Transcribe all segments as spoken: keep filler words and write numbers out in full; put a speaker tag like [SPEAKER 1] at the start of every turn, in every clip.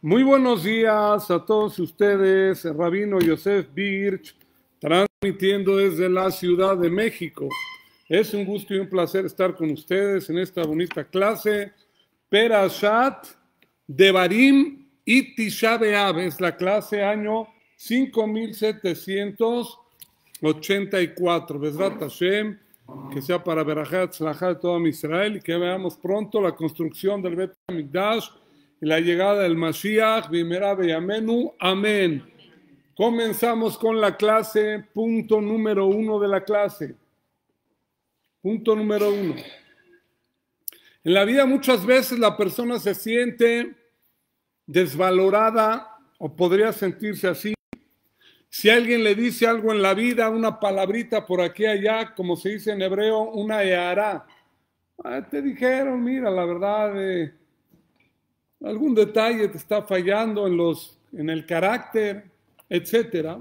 [SPEAKER 1] Muy buenos días a todos ustedes, Rabino Yosef Birch, transmitiendo desde la Ciudad de México. Es un gusto y un placer estar con ustedes en esta bonita clase, Perashat Devarim y Tisha B'Av. Es la clase año cinco mil setecientos ochenta y cuatro. Bezrat Hashem, que sea para Berajat Tzlajá de todo Israel y que veamos pronto la construcción del Bet HaMikdash y la llegada del Mashiach, Bimera Beyamenu, amén. Comenzamos con la clase, punto número uno de la clase. Punto número uno. En la vida muchas veces la persona se siente desvalorada o podría sentirse así. Si alguien le dice algo en la vida, una palabrita por aquí y allá, como se dice en hebreo, una eará. Ah, te dijeron, mira, la verdad, eh, algún detalle te está fallando en, los, en el carácter, etcétera.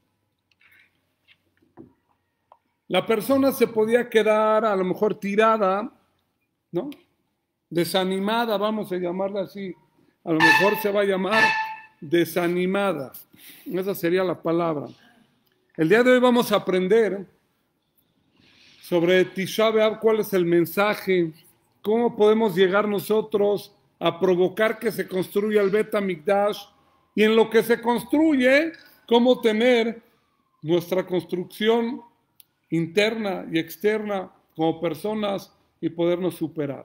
[SPEAKER 1] La persona se podía quedar a lo mejor tirada, ¿no? Desanimada, vamos a llamarla así. A lo mejor se va a llamar desanimada. Esa sería la palabra. El día de hoy vamos a aprender sobre Tisha B'Av, cuál es el mensaje, cómo podemos llegar nosotros a provocar que se construya el Bet HaMikdash y en lo que se construye, cómo tener nuestra construcción interna y externa como personas y podernos superar.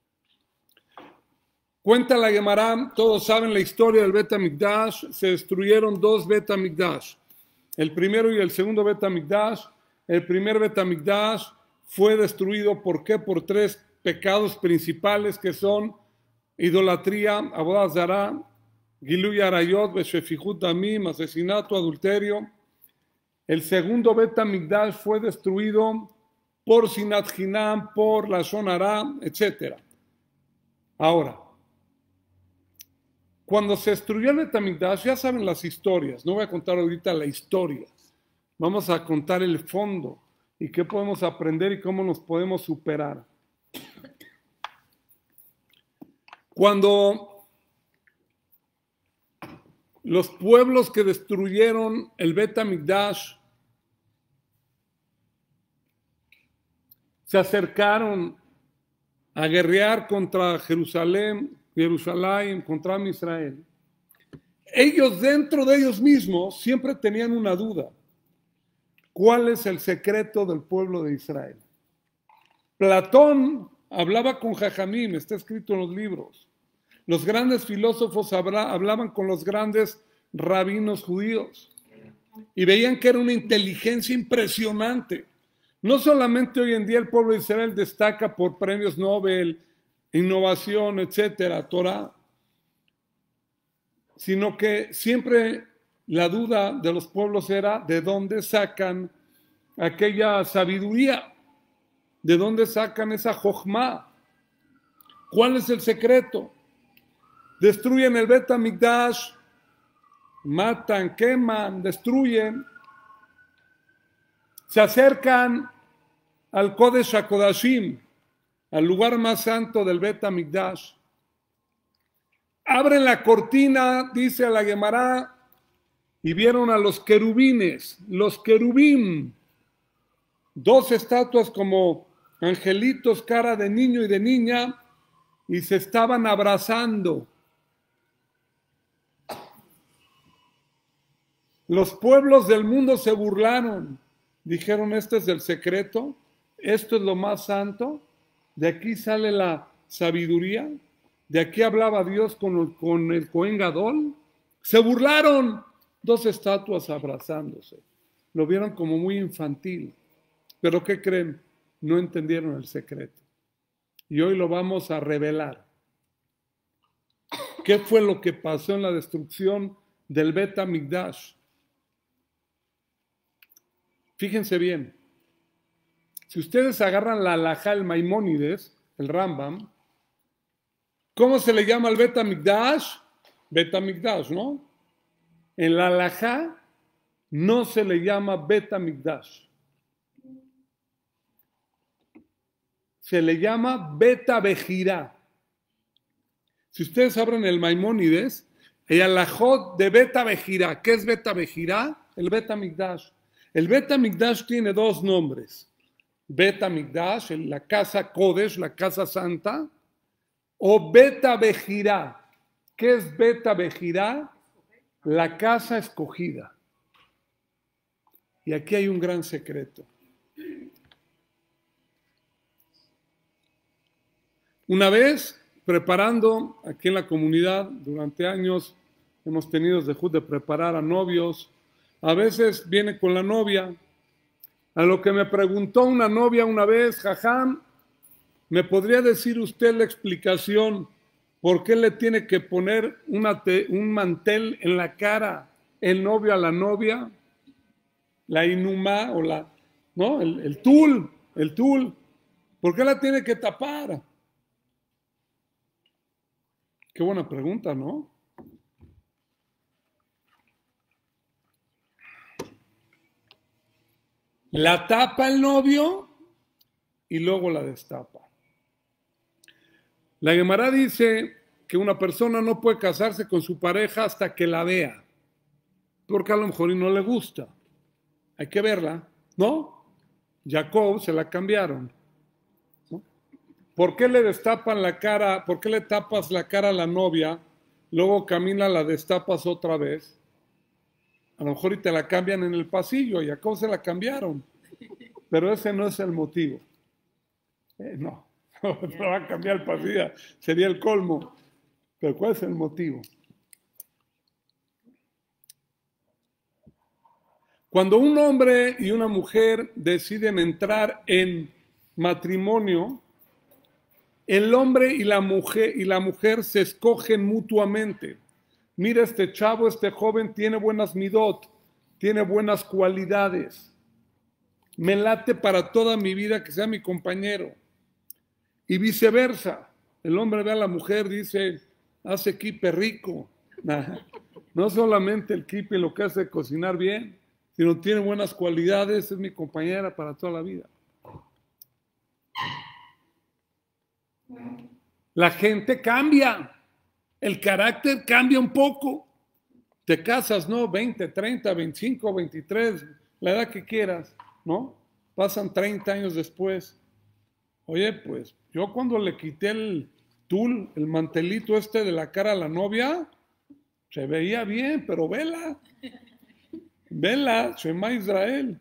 [SPEAKER 1] Cuenta la Gemara, todos saben la historia del Bet HaMikdash, se destruyeron dos Bet HaMikdash, el primero y el segundo Bet HaMikdash. El primer Bet HaMikdash fue destruido, ¿por qué? Por tres pecados principales que son idolatría, Avodat Zará, Giluy Arayot, Beshefijut Damim, asesinato, adulterio. El segundo Bet HaMikdash fue destruido por Sinat Hinam, por Lashon Hará, etcétera. Ahora, cuando se destruyó el Bet HaMikdash, ya saben las historias, no voy a contar ahorita la historia, vamos a contar el fondo y qué podemos aprender y cómo nos podemos superar. Cuando los pueblos que destruyeron el Bet HaMikdash se acercaron a guerrear contra Jerusalén, Jerusalén, contra Israel, ellos dentro de ellos mismos siempre tenían una duda. ¿Cuál es el secreto del pueblo de Israel? Platón hablaba con Jajamim, está escrito en los libros. Los grandes filósofos habla, hablaban con los grandes rabinos judíos y veían que era una inteligencia impresionante. No solamente hoy en día el pueblo de Israel destaca por premios Nobel, innovación, etcétera, Torah, sino que siempre la duda de los pueblos era de dónde sacan aquella sabiduría, de dónde sacan esa jochma, cuál es el secreto. Destruyen el Bet HaMikdash, matan, queman, destruyen, se acercan al Kodesh HaKodashim, al lugar más santo del Bet HaMikdash. Abren la cortina, dice la Gemara, y vieron a los querubines, los querubim, dos estatuas como angelitos, cara de niño y de niña, y se estaban abrazando. Los pueblos del mundo se burlaron, dijeron, este es el secreto, esto es lo más santo, de aquí sale la sabiduría, de aquí hablaba Dios con el, con el Cohen Gadol. Se burlaron, dos estatuas abrazándose, lo vieron como muy infantil, pero ¿qué creen? No entendieron el secreto. Y hoy lo vamos a revelar. ¿Qué fue lo que pasó en la destrucción del Bet HaMikdash? Fíjense bien, si ustedes agarran la halajá, el Maimónides, el Rambam, ¿cómo se le llama al Bet HaMikdash? Bet HaMikdash, ¿no? En la halajá no se le llama Bet HaMikdash. Se le llama Bet HaBejirá. Si ustedes abren el Maimónides, Y alajot de Bet Abejirá. ¿Qué es Bet Abejirá? El Bet Hamikdash. El Bet Hamikdash tiene dos nombres. Bet Hamikdash, la casa Kodesh, la casa santa, o Bet Abejirá. ¿Qué es Bet Abejirá? La casa escogida. Y aquí hay un gran secreto. Una vez, preparando aquí en la comunidad, durante años hemos tenido dejud de preparar a novios. A veces viene con la novia. A lo que me preguntó una novia una vez, Jajam, ¿me podría decir usted la explicación por qué le tiene que poner una te, un mantel en la cara el novio a la novia? La inuma o la, ¿no? El, el tul, el tul. ¿Por qué la tiene que tapar? Qué buena pregunta, ¿no? La tapa el novio y luego la destapa. La Gemara dice que una persona no puede casarse con su pareja hasta que la vea, porque a lo mejor no le gusta. Hay que verla, ¿no? Jacob se la cambiaron. ¿No? ¿Por qué le destapan la cara? ¿Por qué le tapas la cara a la novia? Luego Camila la destapas otra vez. A lo mejor y te la cambian en el pasillo. Y a Jacob se la cambiaron. Pero ese no es el motivo. Eh, no, no va a cambiar el pasillo. Sería el colmo. Pero ¿cuál es el motivo? Cuando un hombre y una mujer deciden entrar en matrimonio, el hombre y la mujer, y la mujer se escogen mutuamente. Mira, este chavo, este joven tiene buenas midot, tiene buenas cualidades. Me late para toda mi vida que sea mi compañero. Y viceversa. El hombre ve a la mujer, dice, hace kipe rico. Nah, no solamente el kipe lo que hace cocinar bien, sino tiene buenas cualidades, es mi compañera para toda la vida. La gente cambia. El carácter cambia un poco. Te casas, ¿no? veinte, treinta, veinticinco, veintitrés, la edad que quieras, ¿no? Pasan treinta años después. Oye, pues, yo cuando le quité el tul, el mantelito este de la cara a la novia, se veía bien, pero vela. Vela, Shema Israel.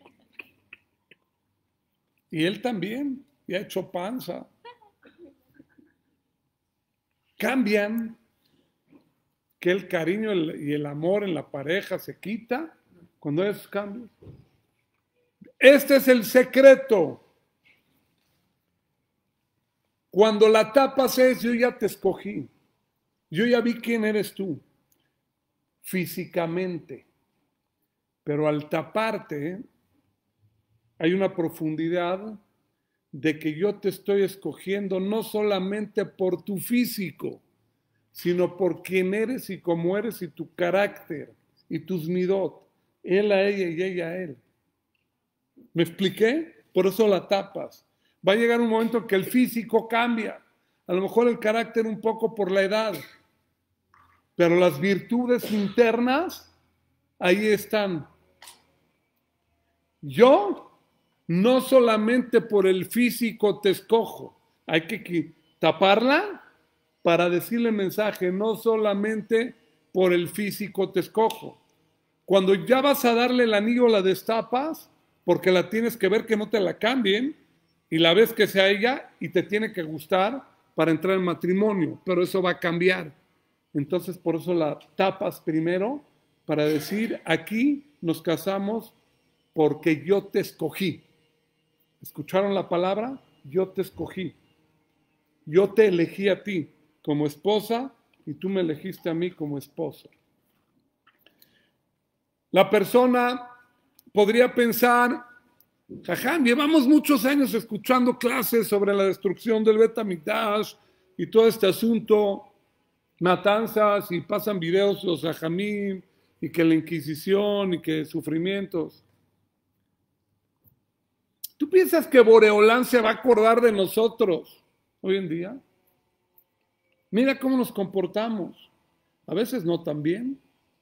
[SPEAKER 1] Y él también, y ha hecho panza. Cambian, que el cariño y el amor en la pareja se quita cuando hay esos cambios. Este es el secreto. Cuando la tapas es, yo ya te escogí. Yo ya vi quién eres tú, físicamente. Pero al taparte, hay una profundidad de que yo te estoy escogiendo no solamente por tu físico, sino por quién eres y cómo eres y tu carácter y tus midot. Él a ella y ella a él. ¿Me expliqué? Por eso la tapas. Va a llegar un momento que el físico cambia. A lo mejor el carácter un poco por la edad. Pero las virtudes internas, ahí están. Yo no solamente por el físico te escojo, hay que taparla para decirle el mensaje, no solamente por el físico te escojo. Cuando ya vas a darle el anillo, la destapas, porque la tienes que ver que no te la cambien, y la ves que sea ella y te tiene que gustar para entrar en matrimonio, pero eso va a cambiar. Entonces por eso la tapas primero, para decir, aquí nos casamos porque yo te escogí. ¿Escucharon la palabra? Yo te escogí. Yo te elegí a ti como esposa y tú me elegiste a mí como esposo. La persona podría pensar, jajam, llevamos muchos años escuchando clases sobre la destrucción del Bet Hamikdash y todo este asunto, matanzas, y pasan videos los jajamim, y que la Inquisición, y que sufrimientos. ¿Tú piensas que Boreolán se va a acordar de nosotros hoy en día? Mira cómo nos comportamos. A veces no tan bien.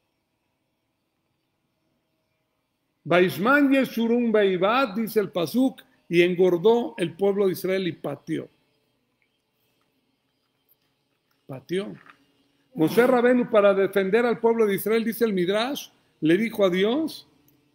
[SPEAKER 1] Baishman Yeshurun Beibat, dice el Pasuk, y engordó el pueblo de Israel y pateó. Pateó. Moshe Rabenu, para defender al pueblo de Israel, dice el Midrash, le dijo a Dios,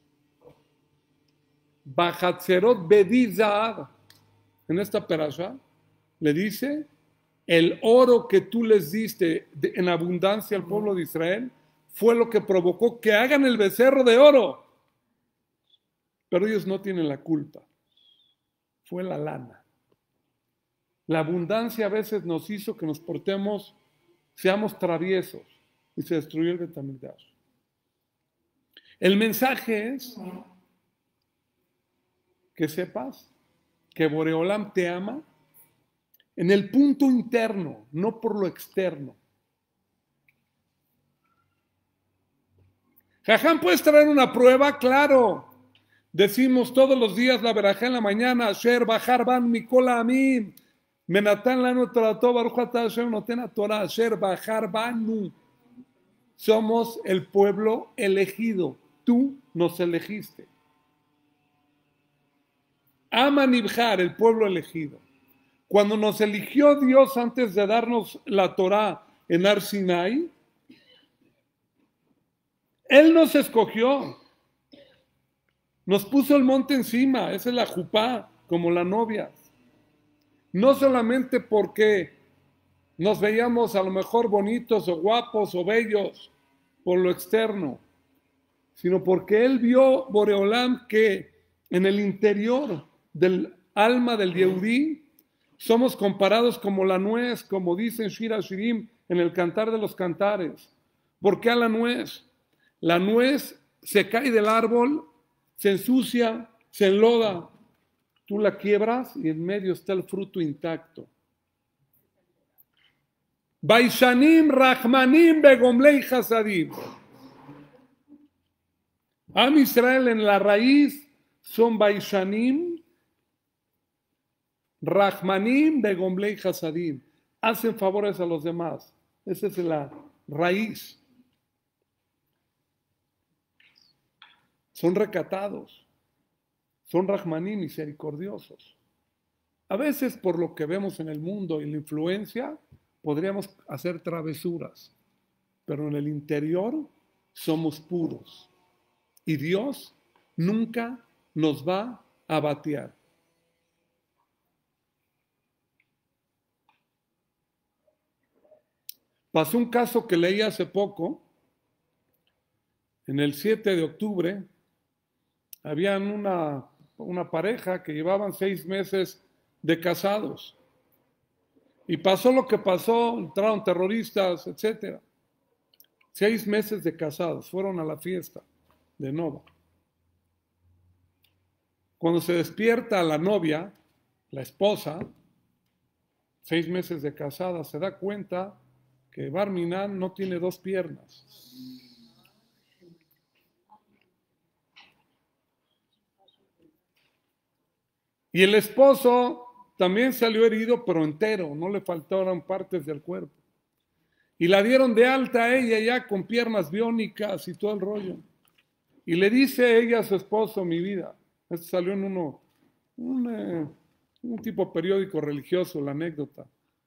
[SPEAKER 1] Bajatzerot Bedizad, en esta perasha, le dice, el oro que tú les diste en abundancia al pueblo de Israel fue lo que provocó que hagan el becerro de oro. Pero ellos no tienen la culpa. Fue la lana. La abundancia a veces nos hizo que nos portemos, seamos traviesos, y se destruyó el Beit HaMikdash. El mensaje es que sepas que Boreolam te ama en el punto interno, no por lo externo. Jajam, ¿puedes traer una prueba? Claro. Decimos todos los días la verajá en la mañana, Asher Bahar Ban Mikol Amim, Menatan Lanu Torato Baruch Ata Hashem Noten Torah, Asher Bahar Banu. Somos el pueblo elegido. Tú nos elegiste. Aman Ibhar, el pueblo elegido. Cuando nos eligió Dios antes de darnos la Torá en Ar Sinai, Él nos escogió. Nos puso el monte encima, esa es la jupá, como la novia. No solamente porque nos veíamos a lo mejor bonitos o guapos o bellos por lo externo, sino porque Él vio, Boreolam, que en el interior del alma del Yehudí somos comparados como la nuez, como dicen Shir Hashirim en el Cantar de los Cantares. ¿Por qué a la nuez? La nuez se cae del árbol, se ensucia, se enloda. Tú la quiebras y en medio está el fruto intacto. Baishanim Rahmanim Begomlei Hasadim. Am Israel en la raíz son Baishanim Rahmanim Begomlei Hasadim. Hacen favores a los demás. Esa es la raíz. Son recatados, son Rahmanim, misericordiosos. A veces por lo que vemos en el mundo y la influencia, podríamos hacer travesuras, pero en el interior somos puros. Y Dios nunca nos va a batear. Pasó un caso que leí hace poco, en el siete de octubre, habían una, una pareja que llevaban seis meses de casados. Y pasó lo que pasó, entraron terroristas, etcétera. Seis meses de casados, fueron a la fiesta de Nova. Cuando se despierta la novia, la esposa, seis meses de casada, se da cuenta que Bar Minan no tiene dos piernas. Y el esposo también salió herido, pero entero, no le faltaron partes del cuerpo. Y la dieron de alta a ella ya con piernas biónicas y todo el rollo. Y le dice ella a su esposo, mi vida, esto salió en uno, un, eh, un tipo periódico religioso, la anécdota.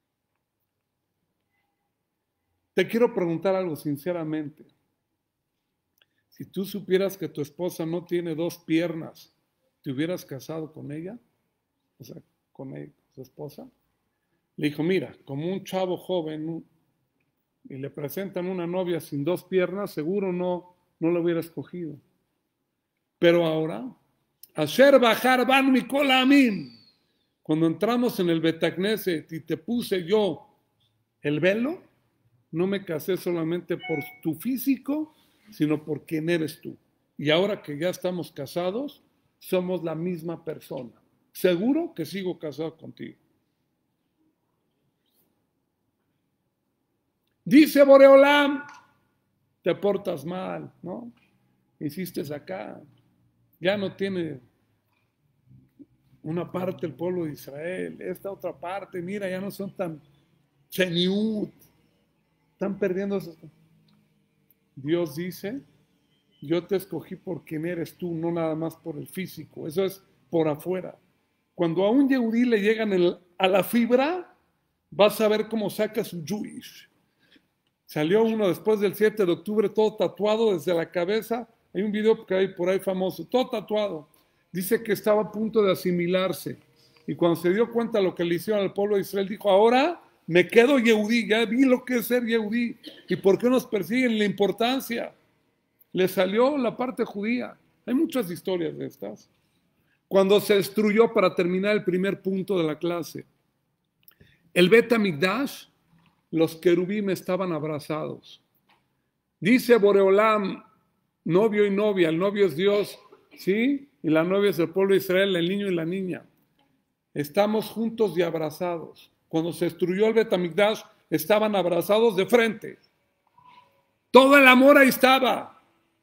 [SPEAKER 1] Te quiero preguntar algo sinceramente. Si tú supieras que tu esposa no tiene dos piernas, ¿te hubieras casado con ella? O sea, con ella, su esposa. Le dijo, mira, como un chavo joven y le presentan una novia sin dos piernas, seguro no, no lo hubiera escogido. Pero ahora, Asher Bahar Ban Mikol Amim, cuando entramos en el Beit HaKnesset y te puse yo el velo, no me casé solamente por tu físico, sino por quién eres tú. Y ahora que ya estamos casados, somos la misma persona. Seguro que sigo casado contigo. Dice Boreolam, te portas mal, ¿no? Hiciste acá. Ya no tiene una parte el pueblo de Israel. Esta otra parte, mira, ya no son tan cheniut. Están perdiendo esas cosas. Dios dice, yo te escogí por quien eres tú, no nada más por el físico. Eso es por afuera. Cuando a un yehudí le llegan el, a la fibra, vas a ver cómo saca su Jewish. Salió uno después del siete de octubre todo tatuado desde la cabeza. Hay un video que hay por ahí famoso, todo tatuado. Dice que estaba a punto de asimilarse. Y cuando se dio cuenta de lo que le hicieron al pueblo de Israel, dijo, ahora me quedo yehudí, ya vi lo que es ser yehudí. ¿Y por qué nos persiguen? La importancia. Le salió la parte judía. Hay muchas historias de estas. Cuando se destruyó, para terminar el primer punto de la clase, el Bet Hamikdash, los querubim estaban abrazados. Dice Boreolam, novio y novia, el novio es Dios, ¿sí? Y la novia es el pueblo de Israel, el niño y la niña. Estamos juntos y abrazados. Cuando se destruyó el Bet Hamikdash, estaban abrazados de frente. Todo el amor ahí estaba.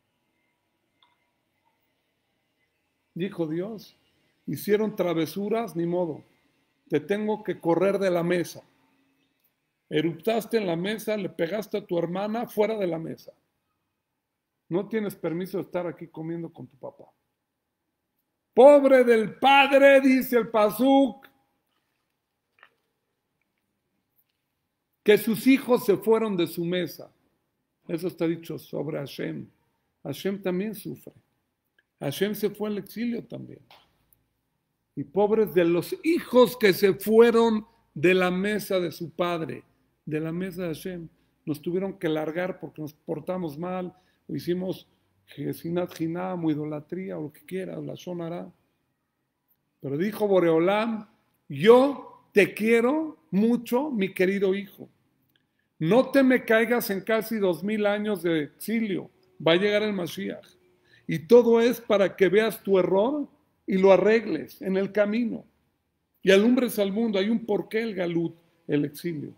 [SPEAKER 1] Dijo Dios, hicieron travesuras, ni modo, te tengo que correr de la mesa. Eruptaste en la mesa, le pegaste a tu hermana, fuera de la mesa. No tienes permiso de estar aquí comiendo con tu papá. Pobre del padre, dice el Pasuk, que sus hijos se fueron de su mesa. Eso está dicho sobre Hashem. Hashem también sufre. Hashem se fue al exilio también. Y pobres de los hijos que se fueron de la mesa de su padre, de la mesa de Hashem, nos tuvieron que largar porque nos portamos mal, o hicimos Gesinat Hinam, o idolatría, o lo que quiera, o la Shonara. Pero dijo Boreolam, yo te quiero mucho, mi querido hijo. No te me caigas en casi dos mil años de exilio. Va a llegar el Mashiach. Y todo es para que veas tu error y lo arregles en el camino. Y alumbres al mundo. Hay un porqué el galut, el exilio.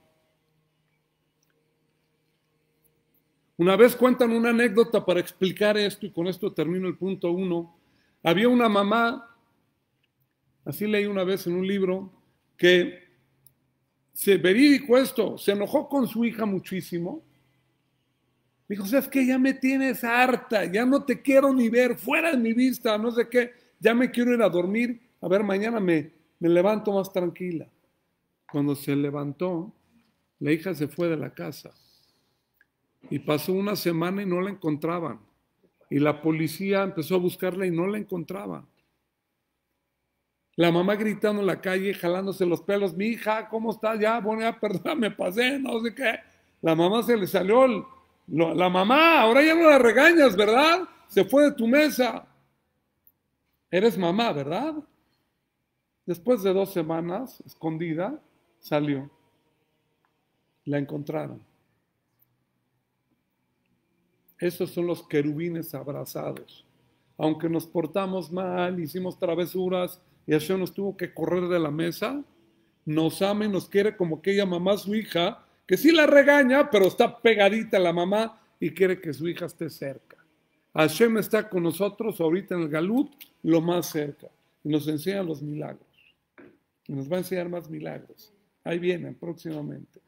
[SPEAKER 1] Una vez cuentan una anécdota para explicar esto, y con esto termino el punto uno. Había una mamá, así leí una vez en un libro, que se verídico esto, se enojó con su hija muchísimo. Dijo, ¿sabes qué? Ya me tienes harta, ya no te quiero ni ver, fuera de mi vista, no sé qué, ya me quiero ir a dormir, a ver, mañana me, me levanto más tranquila. Cuando se levantó, la hija se fue de la casa y pasó una semana y no la encontraban. Y la policía empezó a buscarla y no la encontraban. La mamá gritando en la calle, jalándose los pelos, mi hija, ¿cómo estás? Ya, bueno, ya, perdón, me pasé, no sé qué. La mamá se le salió el... La mamá, ahora ya no la regañas, ¿verdad? Se fue de tu mesa. Eres mamá, ¿verdad? Después de dos semanas, escondida, salió. La encontraron. Esos son los querubines abrazados. Aunque nos portamos mal, hicimos travesuras y Hashem nos tuvo que correr de la mesa, nos ama y nos quiere como aquella mamá, su hija, que sí la regaña, pero está pegadita a la mamá y quiere que su hija esté cerca. Hashem está con nosotros ahorita en el Galut, lo más cerca, y nos enseña los milagros. Y nos va a enseñar más milagros. Ahí vienen próximamente.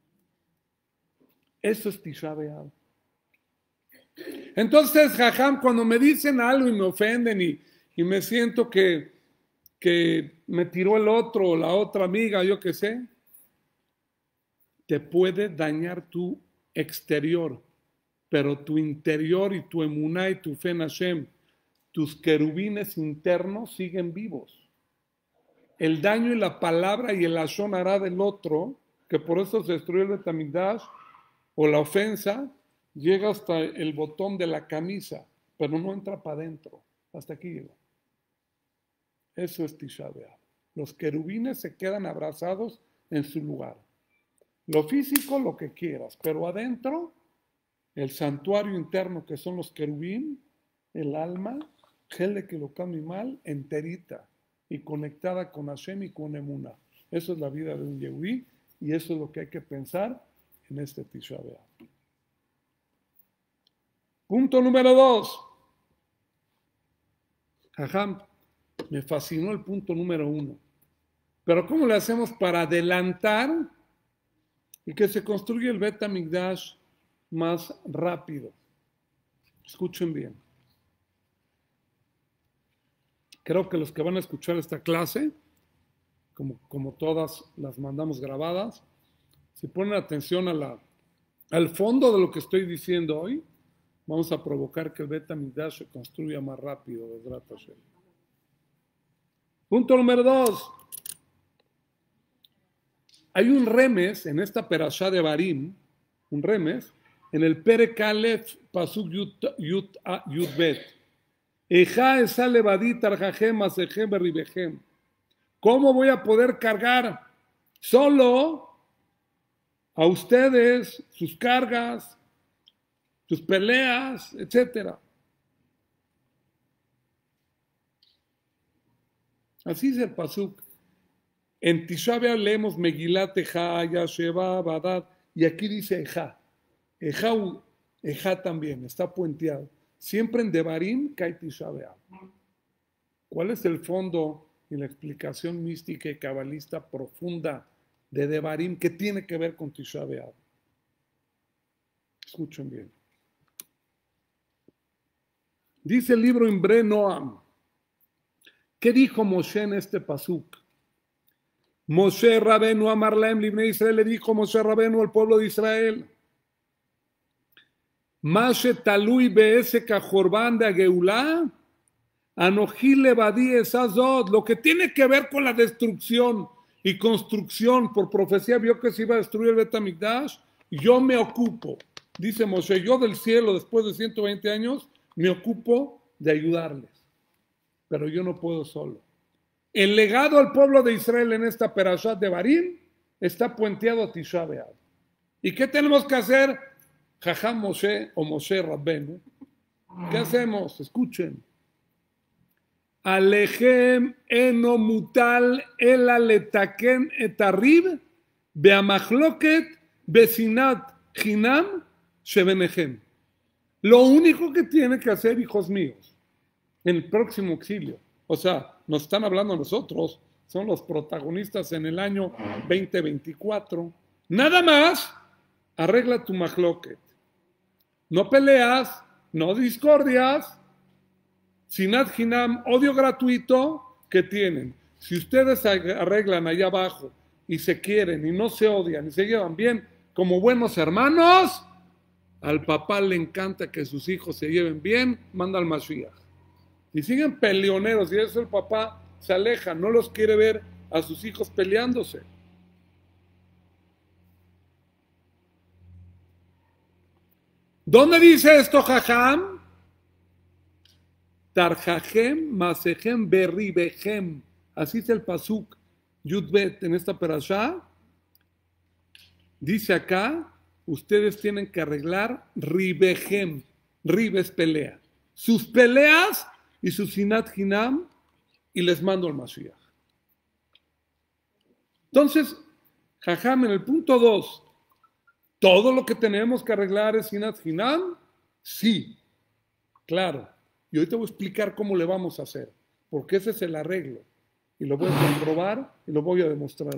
[SPEAKER 1] Eso es Tisha B'Av. Entonces, Jajam, cuando me dicen algo y me ofenden y, y me siento que, que me tiró el otro o la otra amiga, yo qué sé, te puede dañar tu exterior, pero tu interior y tu emuná y tu fe en Hashem, tus querubines internos siguen vivos. El daño y la palabra y el lashon hará del otro, que por eso se destruyó el Bet Hamikdash, o la ofensa, llega hasta el botón de la camisa, pero no entra para adentro. Hasta aquí llegó. Eso es Tisha B'Av. Los querubines se quedan abrazados en su lugar. Lo físico, lo que quieras, pero adentro, el santuario interno que son los querubín, el alma, Hele que lo cambie mal, enterita y conectada con Hashem y con Emuná. Eso es la vida de un yehudí y eso es lo que hay que pensar en este Tisha B'Av. Punto número dos. Jajam, me fascinó el punto número uno. Pero ¿cómo le hacemos para adelantar y que se construya el Bet Hamikdash más rápido? Escuchen bien. Creo que los que van a escuchar esta clase, como, como todas las mandamos grabadas, si ponen atención a la, al fondo de lo que estoy diciendo hoy, vamos a provocar que el Bet HaMikdash se construya más rápido. Punto número dos. Hay un remes en esta perashá de Barim, un remes, en el Perek Aleph Pasuk Yud Bet. Eja esa levadita arjajem asejem berribejem. ¿Cómo voy a poder cargar solo a ustedes sus cargas, sus peleas, etcétera? Así es el pasuk. En Tisha B'Av leemos Megilat Eja, Yasheva, Badad, y aquí dice Eja. Eja, Eja también, está puenteado. Siempre en Devarim cae Tisha B'Av. ¿Cuál es el fondo y la explicación mística y cabalista profunda de Devarim que tiene que ver con Tisha B'Av? Escuchen bien. Dice el libro Imbre Noam. ¿Qué dijo Moshe en este pasuk? Moshe Rabenu Amar Laem Libnei Israel, le dijo Moshe Rabenu al pueblo de Israel. Mashe talui be'ese kajorban de Geulá, anoji levadi esazot. Lo que tiene que ver con la destrucción y construcción, por profecía vio que se iba a destruir el Bet HaMikdash, yo me ocupo, dice Moshe, yo del cielo después de ciento veinte años me ocupo de ayudarles, pero yo no puedo solo. El legado al pueblo de Israel en esta perashat de Barim está puenteado a Tisha B'Av. ¿Y qué tenemos que hacer? Jajam Moshe o Moshe Rabbenu. ¿Qué hacemos? Escuchen. Alejem eno mutal ela letaken et arrib beamachloket besinat chinam shebenejem. Lo único que tiene que hacer, hijos míos, en el próximo exilio, o sea, nos están hablando a nosotros, son los protagonistas en el año veinte veinticuatro, nada más arregla tu machloket. No peleas, no discordias, sinat hinam, odio gratuito que tienen. Si ustedes arreglan allá abajo y se quieren y no se odian y se llevan bien como buenos hermanos, al papá le encanta que sus hijos se lleven bien, manda al Mashiach. Y siguen peleoneros y eso el papá se aleja, no los quiere ver a sus hijos peleándose. ¿Dónde dice esto, Jajam? Tarjajem, Masejem, Berribejem. Así es el pasuk Yudbet en esta perashá. Dice acá, ustedes tienen que arreglar Ribejem. Ribes pelea. Sus peleas y su sinat hinam, y les mando al Mashiach. Entonces, Jajam, en el punto dos, ¿todo lo que tenemos que arreglar es sinat hinam? Sí, claro. Y ahorita voy a explicar cómo le vamos a hacer, porque ese es el arreglo. Y lo voy a comprobar y lo voy a demostrar.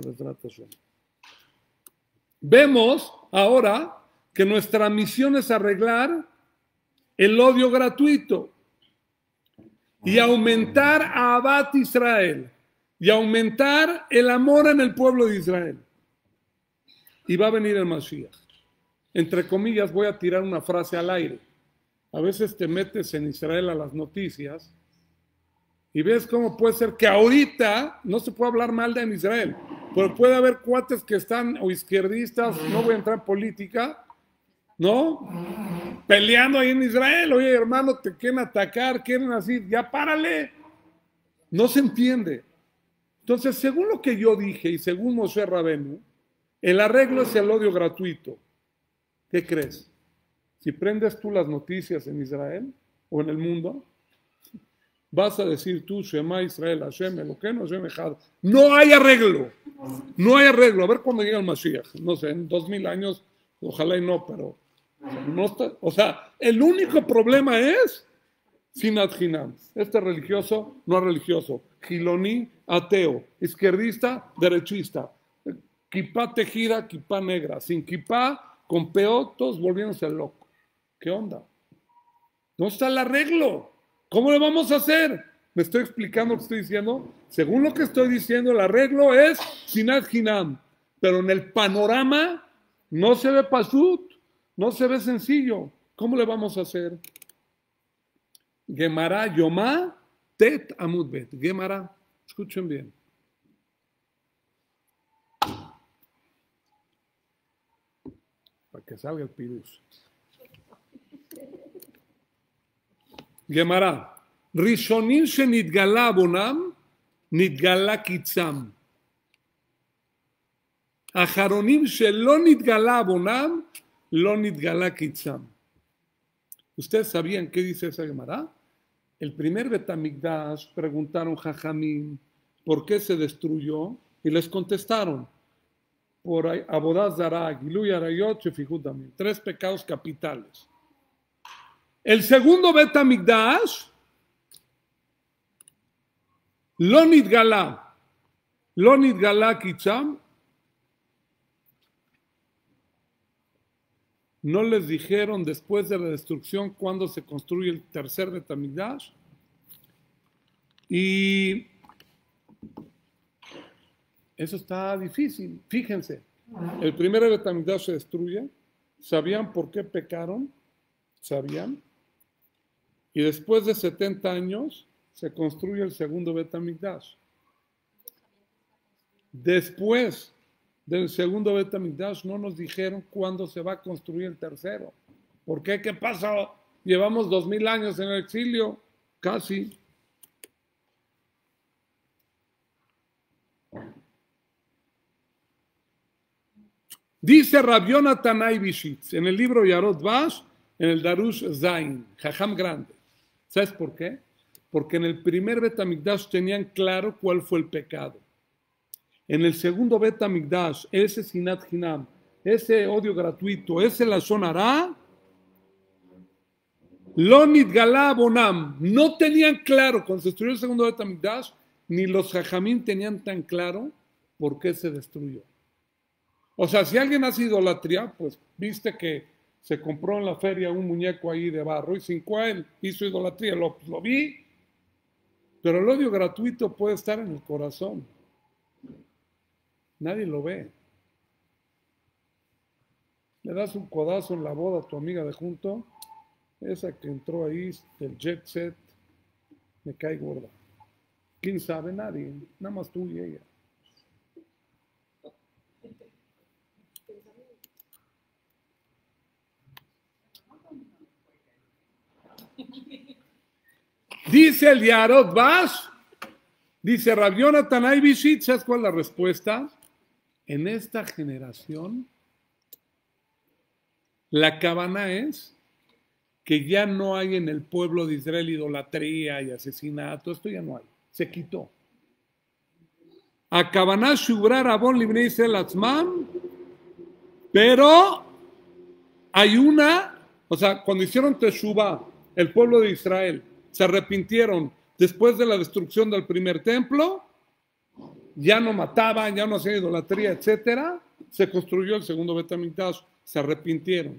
[SPEAKER 1] Vemos ahora que nuestra misión es arreglar el odio gratuito y aumentar a Abat Israel y aumentar el amor en el pueblo de Israel. Y va a venir el Mashiach. Entre comillas, voy a tirar una frase al aire. A veces te metes en Israel a las noticias y ves cómo puede ser que ahorita no se puede hablar mal de Israel, pero puede haber cuates que están o izquierdistas, no voy a entrar en política, ¿no? Peleando ahí en Israel. Oye, hermano, te quieren atacar, quieren así, ya párale. No se entiende. Entonces, según lo que yo dije y según Moshe Rabenu, el arreglo es el odio gratuito. ¿Qué crees? Si prendes tú las noticias en Israel o en el mundo, vas a decir tú, Shema Israel, Hashem, Elokeinu, Hashem Echad. No hay arreglo. No hay arreglo. A ver cuándo llega el Mashiach. No sé, en dos mil años, ojalá y no, pero no está. O sea, el único problema es Sinat Hinam. Este religioso, no religioso. Giloní, ateo. Izquierdista, derechista. Kipá tejida, kipá negra. Sin kipá, con peotos, volviéndose loco. ¿Qué onda? ¿Dónde está el arreglo? ¿Cómo le vamos a hacer? ¿Me estoy explicando lo que estoy diciendo? Según lo que estoy diciendo, el arreglo es Sinat Hinam. Pero en el panorama no se ve pasut, no se ve sencillo. ¿Cómo le vamos a hacer? Gemara Yomá Tet Amud Bet. Gemara, escuchen bien. Para que salga el pirus. Gemara. Rishonim shenitgala abonam, nitgala kitzam. Aharonim shelo nitgala abonam, lo nitgala kitzam. ¿Ustedes sabían qué dice esa Gemara? El primer Betamigdash preguntaron Jajamim por qué se destruyó y les contestaron por Abodaz Zará, Giluy Arayot, Shefijut Damim, tres pecados capitales. El segundo Betamigdash, Lo nitgala, Lo nitgala kitzam, no les dijeron después de la destrucción cuándo se construye el tercer Betamigdash. Y eso está difícil. Fíjense, el primer Betamigdash se destruye. ¿Sabían por qué pecaron? ¿Sabían? Y después de setenta años se construye el segundo Betamigdash. Después del segundo Betamigdash no nos dijeron cuándo se va a construir el tercero. ¿Por qué? ¿Qué pasa? Llevamos dos mil años en el exilio, casi. Dice Rabbi Yonatan Eibishitz en el libro Yarot Vash, en el Darush Zain, Jajam Grande. ¿Sabes por qué? Porque en el primer Betamigdash tenían claro cuál fue el pecado. En el segundo Betamigdash, ese Sinat Hinam, ese odio gratuito, ese Lashon Hara, Lo nitgala abonam, no tenían claro, cuando se destruyó el segundo Betamigdash, ni los Jajamim tenían tan claro por qué se destruyó. O sea, si alguien hace idolatría, pues viste que se compró en la feria un muñeco ahí de barro y sin cual hizo idolatría, lo, lo vi, pero el odio gratuito puede estar en el corazón. Nadie lo ve. Le das un codazo en la boda a tu amiga de junto, esa que entró ahí del jet set, me cae gorda. ¿Quién sabe? Nadie, nada más tú y ella. Dice el Yarot Vash, dice Rabbi Yonatan Eibishitz, ¿sabes cuál es la respuesta? En esta generación, la cabana es que ya no hay en el pueblo de Israel idolatría y asesinato, esto ya no hay, se quitó. A cabana shubrar abon libnei Israel atzmam, pero hay una, o sea, cuando hicieron Teshuvah, el pueblo de Israel, se arrepintieron después de la destrucción del primer templo, ya no mataban, ya no hacían idolatría, etcétera, se construyó el segundo Betamigdash, se arrepintieron.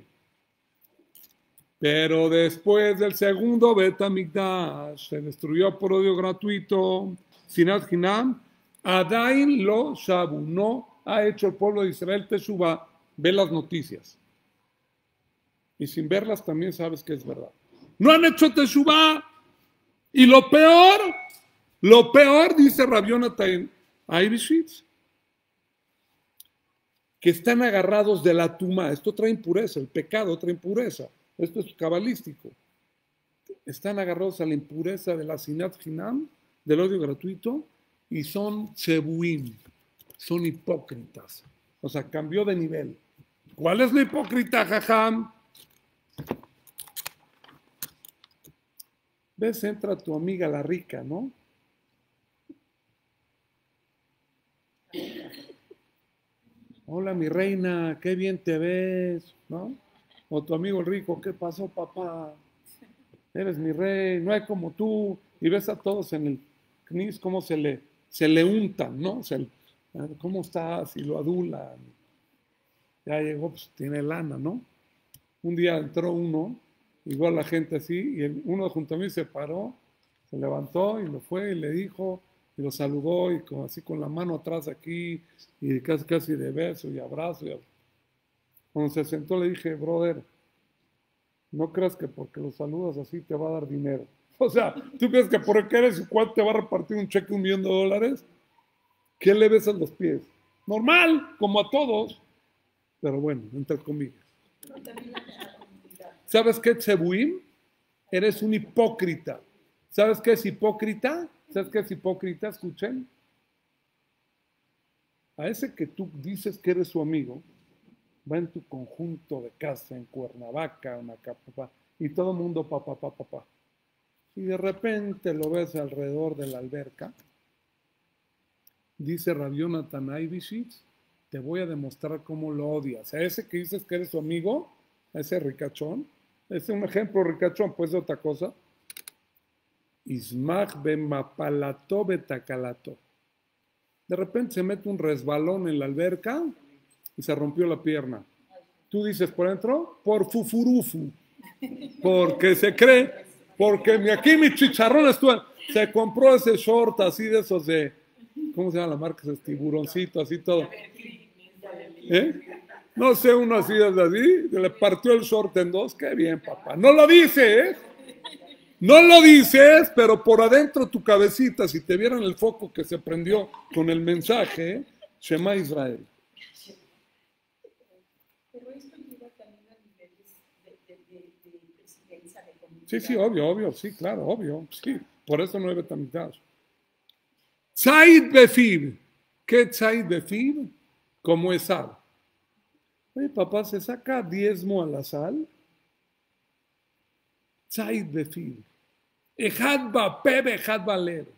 [SPEAKER 1] Pero después del segundo Betamigdash, se destruyó por odio gratuito, Sinat Hinam, Adain lo shabu, no ha hecho el pueblo de Israel Teshuvah, ve las noticias. Y sin verlas también sabes que es verdad. No han hecho Teshuvah. Y lo peor, lo peor, dice Rabbi Yonatan Eibishitz, que están agarrados de la tumá. Esto trae impureza, el pecado trae impureza. Esto es cabalístico. Están agarrados a la impureza de la Sinat Hinam, del odio gratuito, y son tsebuim, son hipócritas. O sea, cambió de nivel. ¿Cuál es la hipócrita, jajam? Ves, entra tu amiga la rica, ¿no? Hola, mi reina, qué bien te ves, ¿no? O tu amigo el rico, ¿qué pasó, papá? Eres mi rey, no hay como tú. Y ves a todos en el knis cómo se le, se le untan, ¿no? Se, ¿cómo estás? Y lo adulan. Ya llegó, pues tiene lana, ¿no? Un día entró uno igual la gente así, y el, uno junto a mí se paró, se levantó y lo fue y le dijo, y lo saludó, y con, así con la mano atrás aquí, y casi casi de beso y abrazo. Y abrazo. Cuando se sentó le dije, brother, no creas que porque lo saludas así te va a dar dinero. O sea, ¿tú crees que porque eres su cuate te va a repartir un cheque de un millón de dólares? ¿Qué le besas los pies? Normal, como a todos, pero bueno, entre comillas. ¿Sabes qué es Tzebuim? Eres un hipócrita. ¿Sabes qué es hipócrita? ¿Sabes qué es hipócrita? Escuchen. A ese que tú dices que eres su amigo, va en tu conjunto de casa, en Cuernavaca, en Acapulco, y todo el mundo papá, papá, papá. Y de repente lo ves alrededor de la alberca. Dice Rabbi Yonatan Aibishitz, te voy a demostrar cómo lo odias. A ese que dices que eres su amigo, a ese ricachón, ese es un ejemplo ricachón, pues de otra cosa. Ismach bemapalato betacalato. De repente se mete un resbalón en la alberca y se rompió la pierna. Tú dices por dentro, por fufurufu, porque se cree, porque aquí mi chicharrón estuvo, se compró ese short así de esos de, ¿cómo se llama la marca? Ese tiburoncito, así todo. ¿Eh? No sé, uno así, así, le partió el short en dos, qué bien, papá. No lo dices, no lo dices, pero por adentro tu cabecita, si te vieran el foco que se prendió con el mensaje, Shema Israel.
[SPEAKER 2] Pero esto lleva también a niveles de, de, de, de presidencia de comunidad.
[SPEAKER 1] Sí, sí, obvio, obvio, sí, claro, obvio, sí. Por eso no hay Betamigdash. Tzaid Befib. ¿Qué Tzaid Befib? Como es sal. Oye, papá, ¿se saca diezmo a la sal? Tzaid Befib. Ejad Bapeb, Ejad Baler.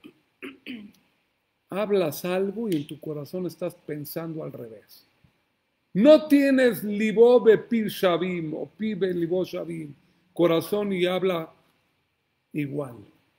[SPEAKER 1] Hablas algo y en tu corazón estás pensando al revés. No tienes Libó Bepir Shavim o Pibe Libó Shavim, corazón y habla igual.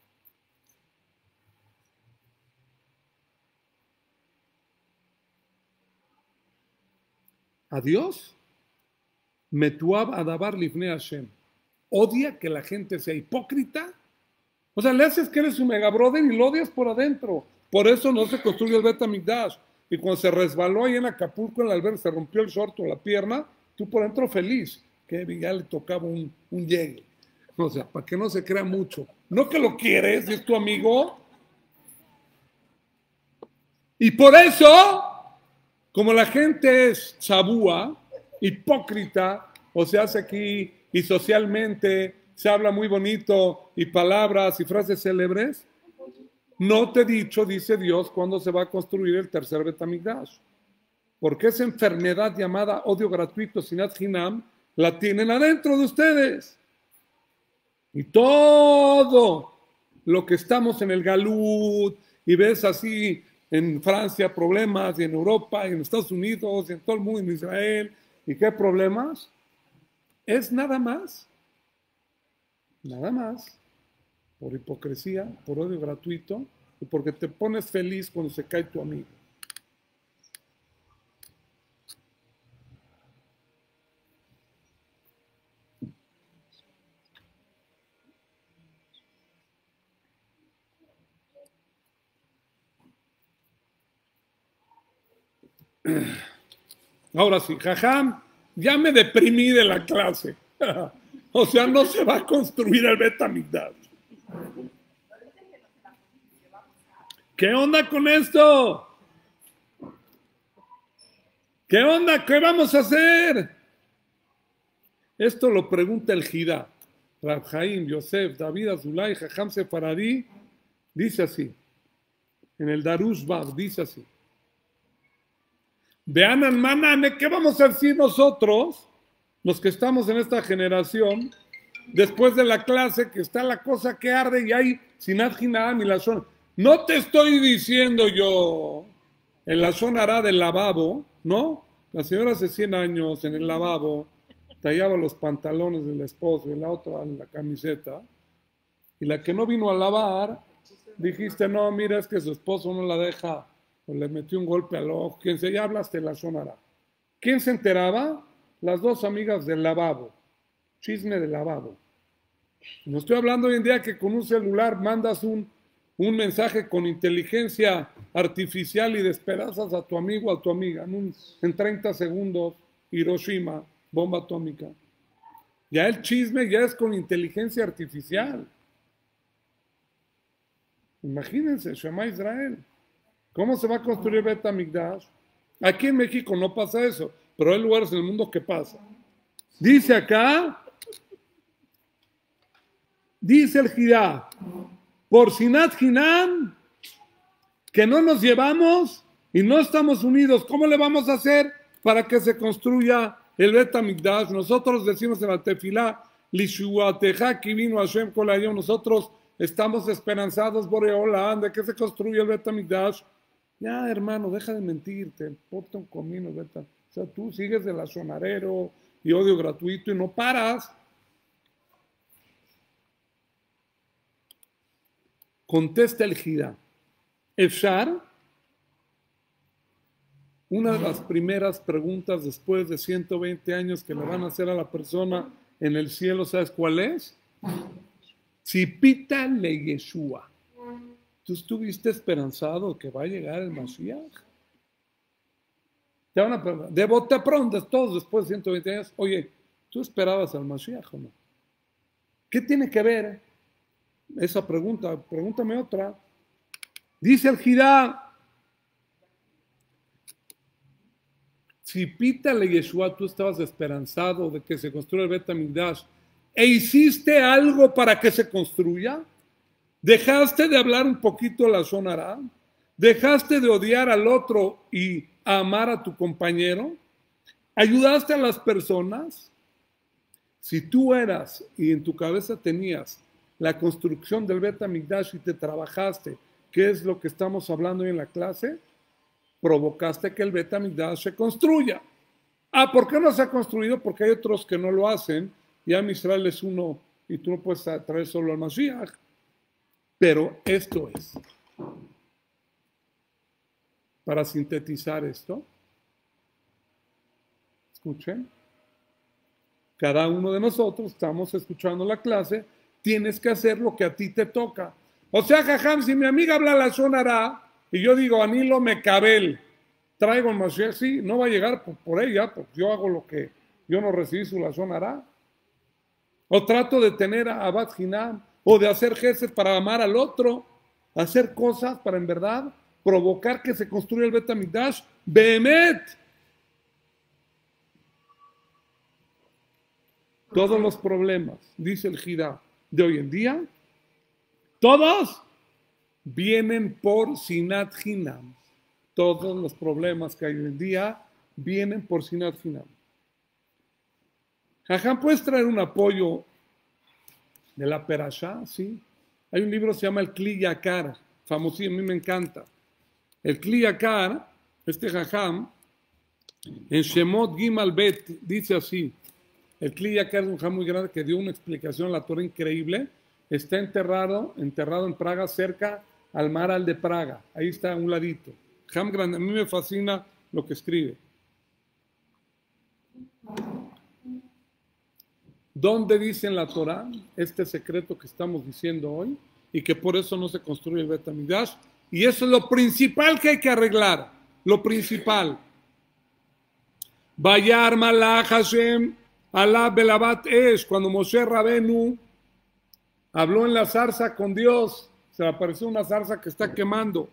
[SPEAKER 1] A Dios, Metuab Adabar Lifnei Hashem. Odia que la gente sea hipócrita. O sea, le haces que eres su mega brother y lo odias por adentro. Por eso no se construye el Betamigdash. Y cuando se resbaló ahí en Acapulco, en la alberca, se rompió el short o la pierna, tú por dentro feliz, que ya le tocaba un, un llegue. O sea, para que no se crea mucho. No que lo quieres, es tu amigo. Y por eso, como la gente es chabúa, hipócrita, o se hace aquí y socialmente se habla muy bonito y palabras y frases célebres, no te he dicho, dice Dios, cuándo se va a construir el tercer Betamigdash. Porque esa enfermedad llamada odio gratuito, sinat hinam, la tienen adentro de ustedes. Y todo lo que estamos en el Galut, y ves así en Francia problemas, y en Europa, y en Estados Unidos, y en todo el mundo, en Israel, ¿y qué problemas? Es nada más, nada más, por hipocresía, por odio gratuito, y porque te pones feliz cuando se cae tu amigo. Ahora sí, jajam, ya me deprimí de la clase. O sea, no se va a construir el Betamigdash. ¿Qué onda con esto? ¿Qué onda? ¿Qué vamos a hacer? Esto lo pregunta el Jidá. Rab Haim, Yosef, David Azulay, Jajam Sefaradí, dice así. En el Darush Bab, dice así. Vean, hermana, ¿qué vamos a decir nosotros, los que estamos en esta generación, después de la clase, que está la cosa que arde y hay sinat hinam y la zona? No te estoy diciendo yo, en la zona hará del lavabo, ¿no? La señora hace cien años en el lavabo tallaba los pantalones del esposo y la otra la camiseta, y la que no vino a lavar, dijiste, no, mira, es que su esposo no la deja, o le metió un golpe al ojo, quien se ya hablaste la sonará. ¿Quién se enteraba? Las dos amigas del lavabo, chisme del lavabo. No estoy hablando hoy en día que con un celular mandas un, un mensaje con inteligencia artificial y despedazas a tu amigo o a tu amiga en, un, en treinta segundos, Hiroshima, bomba atómica. Ya el chisme ya es con inteligencia artificial. Imagínense, Shema Israel. ¿Cómo se va a construir Bet HaMikdash? Aquí en México no pasa eso, pero hay lugares en el mundo que pasa. Dice acá, dice el Jidá, por Sinat Hinam, que no nos llevamos y no estamos unidos. ¿Cómo le vamos a hacer para que se construya el Bet HaMikdash? Nosotros decimos en la tefilá, Lishuateja Kivinu Hashem Kol Hayom, nosotros estamos esperanzados, Boreolam, de que se construya el Bet HaMikdash. Ya, hermano, deja de mentirte, ponte un comino, beta. O sea, tú sigues de lazonarero y odio gratuito y no paras. Contesta el Jidá. Efshar, una de las primeras preguntas después de ciento veinte años que le van a hacer a la persona en el cielo, ¿sabes cuál es? Tzipita le Yeshua. ¿Tú estuviste esperanzado que va a llegar el Mashiach? Te van a preguntar, de bote pronto, todos después de ciento veinte años, oye, ¿tú esperabas al Mashiach o no? ¿Qué tiene que ver esa pregunta? Pregúntame otra. Dice el Jidá, si pítale Yeshua, tú estabas esperanzado de que se construya el Bet HaMikdash, ¿e hiciste algo para que se construya? ¿Dejaste de hablar un poquito la sonará? ¿Dejaste de odiar al otro y amar a tu compañero? ¿Ayudaste a las personas? Si tú eras y en tu cabeza tenías la construcción del Bet HaMikdash y te trabajaste, ¿qué es lo que estamos hablando hoy en la clase? Provocaste que el Bet HaMikdash se construya. Ah, ¿por qué no se ha construido? Porque hay otros que no lo hacen y Am Israel es uno y tú no puedes traer solo al Mashiach. Pero esto es, para sintetizar esto, escuchen, cada uno de nosotros estamos escuchando la clase, tienes que hacer lo que a ti te toca. O sea, jajam, si mi amiga habla la sonará y yo digo, Anilo Mecabel, traigo el Mashiach, sí, no va a llegar por, por ella, porque yo hago lo que yo no recibí su la sonará. O trato de tener a Abad Hinam, o de hacer gestos para amar al otro, hacer cosas para en verdad provocar que se construya el Bet HaMikdash. Behemet. Todos los problemas, dice el Jidá, de hoy en día, todos vienen por Sinat Hinam. Todos los problemas que hay hoy en día vienen por Sinat Hinam. Jajam, ¿puedes traer un apoyo de la Perashá? Sí. Hay un libro que se llama el Kli Yakar, famosísimo, a mí me encanta. El Kli Yakar, este Jajam, en Shemot Gimal Bet, dice así. El Kli Yakar es un Jajam muy grande que dio una explicación a la Torah increíble. Está enterrado, enterrado en Praga, cerca al Maral de Praga. Ahí está a un ladito. Jajam grande, a mí me fascina lo que escribe. ¿Dónde dice en la Torah este secreto que estamos diciendo hoy? Y que por eso no se construye el Bet HaMikdash. Y eso es lo principal que hay que arreglar. Lo principal. Vayar Malach Hashem Alá Belabat Esh. Cuando Moshe Rabenu habló en la zarza con Dios, se le apareció una zarza que está quemando.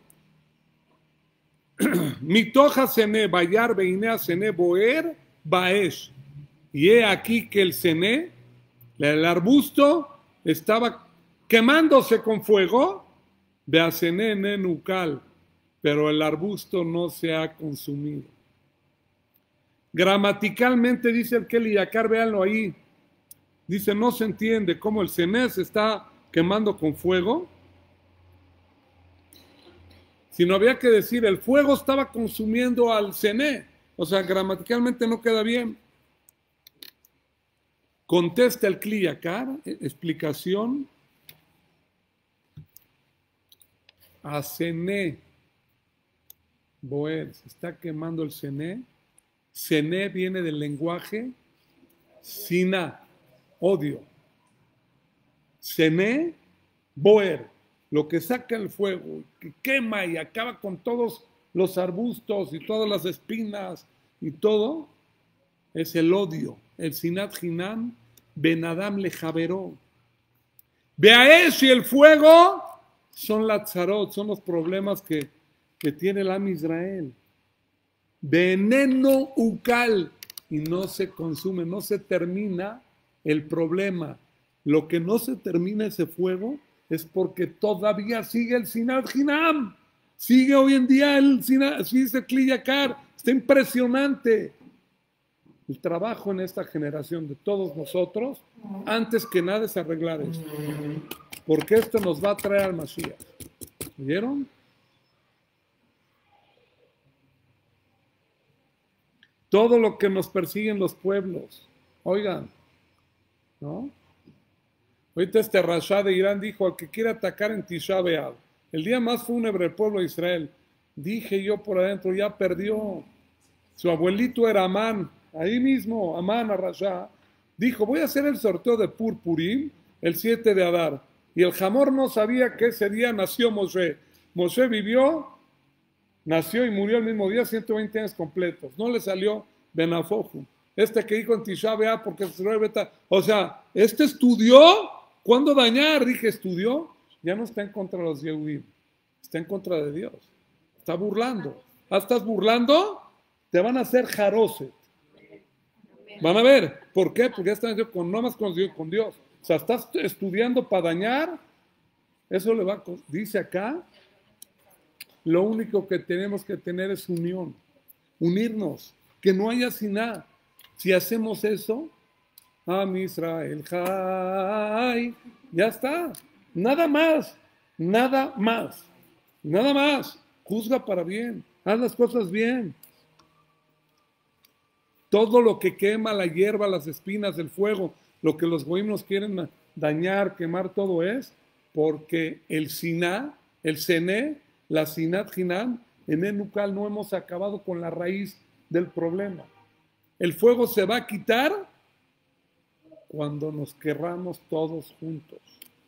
[SPEAKER 1] Mitoja Sene, Vayar Beinea Sene Boer Baesh. Y he aquí que el Sene, el arbusto, estaba quemándose con fuego, Beasene Nenukal, pero el arbusto no se ha consumido. Gramaticalmente dice el Kli Yakar, véanlo ahí, dice, no se entiende cómo el Sene se está quemando con fuego, sino había que decir, el fuego estaba consumiendo al Sene, o sea, gramaticalmente no queda bien. Contesta el Kli Yakar, explicación. A Sene Boer, se está quemando el Sene. Sene viene del lenguaje Sina, odio. Sené, boer, lo que saca el fuego, que quema y acaba con todos los arbustos y todas las espinas y todo, es el odio, el sinat hinam, ben adam le javeró. Beaesh y el fuego son la tzarot, son los problemas que, que tiene el Am Israel. Veneno ucal, y no se consume, no se termina el problema. Lo que no se termina ese fuego es porque todavía sigue el Sinat Hinam. Sigue hoy en día el Sinat, sigue el Kli Yakar. Está impresionante el trabajo en esta generación de todos nosotros. Antes que nada es arreglar esto. Porque esto nos va a traer al Mashiach. ¿Vieron? Todo lo que nos persiguen los pueblos. Oigan, ¿no? Ahorita este Rasha de Irán dijo, al que quiera atacar en Tisha B'Av, el día más fúnebre del pueblo de Israel, dije yo por adentro, ya perdió. Su abuelito era Amán, ahí mismo, Amán a Rasha, dijo, voy a hacer el sorteo de Purpurim el siete de Adar. Y el Hamor no sabía que ese día nació Moshe. Moshe vivió, nació y murió el mismo día, ciento veinte años completos. No le salió Benafoju. Este que dijo en Tisha B'Av, porque se lo beta. O sea, este estudió. ¿Cuándo dañar? Dije, estudió. Ya no está en contra de los Yehudim. Está en contra de Dios. Está burlando. ¿Ah, estás burlando? Te van a hacer jaroset. Van a ver. ¿Por qué? Porque ya están con, no más con Dios, con Dios. O sea, estás estudiando para dañar. Eso le va a... Dice acá, lo único que tenemos que tener es unión. Unirnos. Que no haya siná. Si hacemos eso, Am Israel Jai, ya está. Nada más. Nada más. Nada más. Juzga para bien. Haz las cosas bien. Todo lo que quema, la hierba, las espinas, el fuego, lo que los goyim nos quieren dañar, quemar, todo es porque el siná, el sené, la sinat hinam, en el nucal no hemos acabado con la raíz del problema. El fuego se va a quitar cuando nos querramos todos juntos.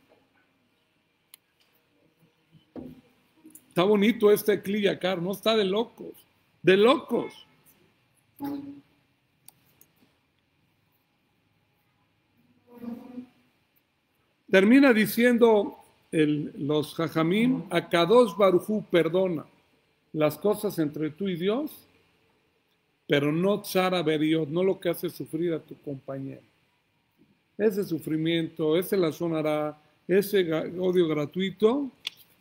[SPEAKER 1] Está bonito este Kli Yakar, no está de locos, de locos. Termina diciendo el, los Jajamim, a Kadosh Barujú perdona las cosas entre tú y Dios, pero no tzara beriot, no lo que hace sufrir a tu compañero. Ese sufrimiento, ese la sonará, ese odio gratuito,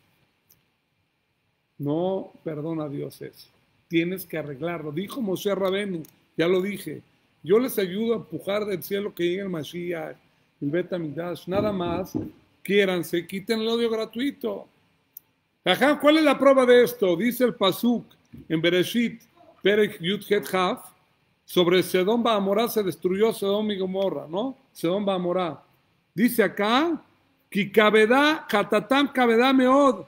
[SPEAKER 1] no perdona a Dios eso. Tienes que arreglarlo. Dijo Moshe Rabenu, ya lo dije, yo les ayudo a empujar del cielo que llegue el Mashiach, el Bet Hamikdash, nada más, quiéranse, quiten el odio gratuito. Ajá, ¿cuál es la prueba de esto? Dice el Pasuk en Bereshit, Perek Yud Het Haf, sobre Sedom Ba'amorá se destruyó Sedom y Gomorra, ¿no? Sedom Ba'amorá. Dice acá, Ki kabedá, Hatatam kabedá meod,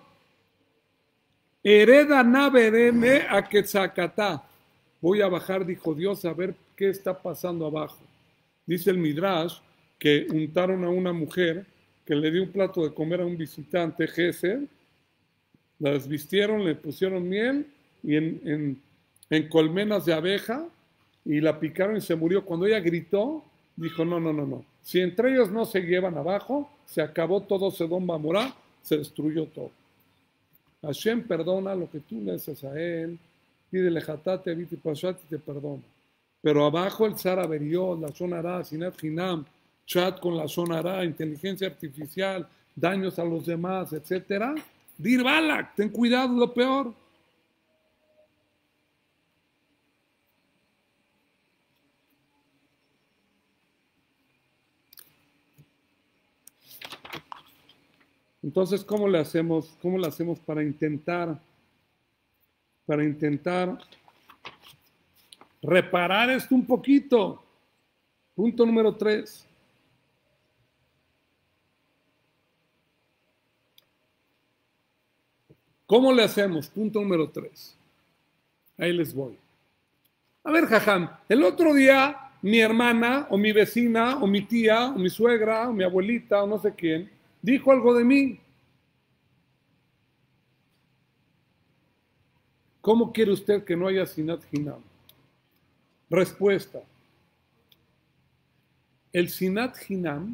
[SPEAKER 1] hereda nabereme a Quetzalcatá. Voy a bajar, dijo Dios, a ver qué está pasando abajo. Dice el Midrash que untaron a una mujer que le dio un plato de comer a un visitante, Gesed, la desvistieron, le pusieron miel y en, en, en colmenas de abeja y la picaron y se murió. Cuando ella gritó, dijo, no, no, no, no. Si entre ellos no se llevan abajo, se acabó todo Sedom Ba'amorá, se destruyó todo. Hashem perdona lo que tú le haces a él, pídele jatate, viti pashat y te perdona. Pero abajo el tzara beriot, la sonará, sinat hinam, chat con la sonará, inteligencia artificial, daños a los demás, etcétera. Dir Balak, ten cuidado, lo peor. Entonces, ¿cómo le hacemos? ¿Cómo le hacemos para intentar, para intentar reparar esto un poquito? Punto número tres. ¿Cómo le hacemos? Punto número tres. Ahí les voy. A ver, Jajam, el otro día mi hermana o mi vecina o mi tía o mi suegra o mi abuelita o no sé quién dijo algo de mí. ¿Cómo quiere usted que no haya Sinat Hinam? Respuesta. El Sinat Hinam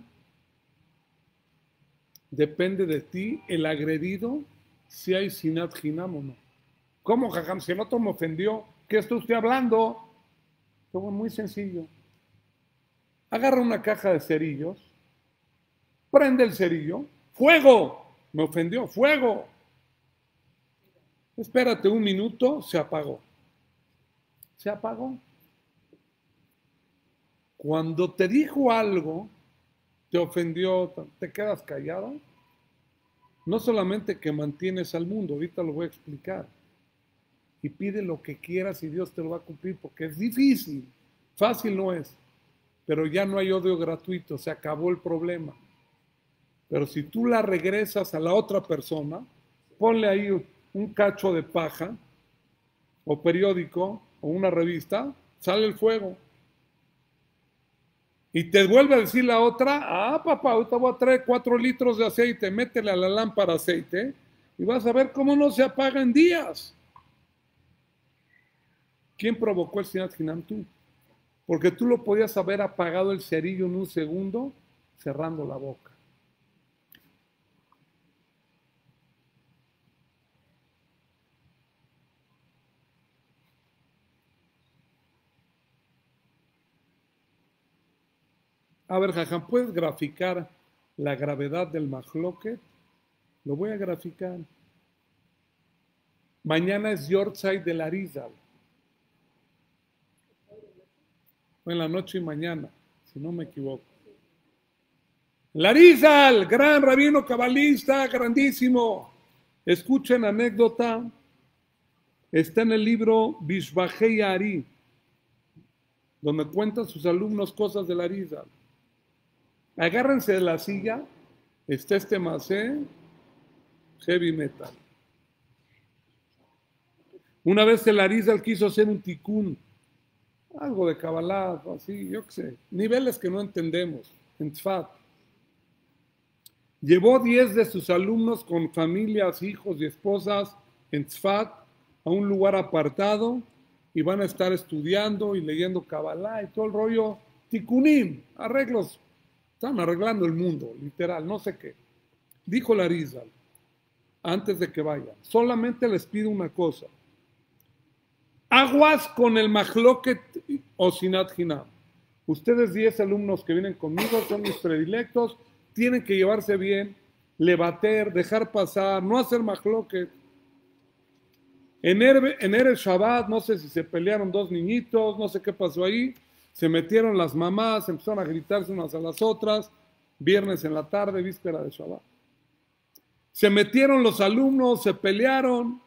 [SPEAKER 1] depende de ti, el agredido, si hay Sinat Hinam o no. ¿Cómo, jajam? Si el otro me ofendió, ¿qué está usted hablando? Todo muy sencillo. Agarra una caja de cerillos, prende el cerillo, ¡fuego! Me ofendió, ¡fuego! Espérate un minuto, se apagó. Se apagó. Cuando te dijo algo, te ofendió, te quedas callado, no solamente que mantienes al mundo, ahorita lo voy a explicar, y pide lo que quieras y Dios te lo va a cumplir, porque es difícil, fácil no es, pero ya no hay odio gratuito, se acabó el problema. Pero si tú la regresas a la otra persona, ponle ahí un cacho de paja, o periódico, o una revista, sale el fuego. Y te vuelve a decir la otra, ah, papá, ahorita voy a traer cuatro litros de aceite, métele a la lámpara aceite, y vas a ver cómo no se apaga en días. ¿Quién provocó el Sinat Hinam? Tú. Porque tú lo podías haber apagado el cerillo en un segundo, cerrando la boca. A ver, Jajam, ¿puedes graficar la gravedad del Mahloket? Lo voy a graficar. Mañana es Yortzeit del Arizal. En la noche y mañana, si no me equivoco. El Arizal, gran rabino cabalista, grandísimo. Escuchen anécdota. Está en el libro Bishbahei Ari, donde cuentan sus alumnos cosas del Arizal. Agárrense de la silla, está este macé, heavy metal. Una vez el Arizal quiso hacer un tikkun, algo de Kabbalah, así, yo qué sé, niveles que no entendemos, en Tzfat. Llevó diez de sus alumnos con familias, hijos y esposas en Tzfat a un lugar apartado y van a estar estudiando y leyendo Kabbalah y todo el rollo, tikkunim, arreglos. Están arreglando el mundo, literal, no sé qué. Dijo el Arizal, antes de que vayan, solamente les pido una cosa. Aguas con el Mahloket o Sinat Hinam. Ustedes diez alumnos que vienen conmigo son mis predilectos, tienen que llevarse bien, levater, dejar pasar, no hacer Mahloket. En Erev Shabbat, no sé si se pelearon dos niñitos, no sé qué pasó ahí. Se metieron las mamás, empezaron a gritarse unas a las otras, viernes en la tarde, víspera de Shabbat. Se metieron los alumnos, se pelearon.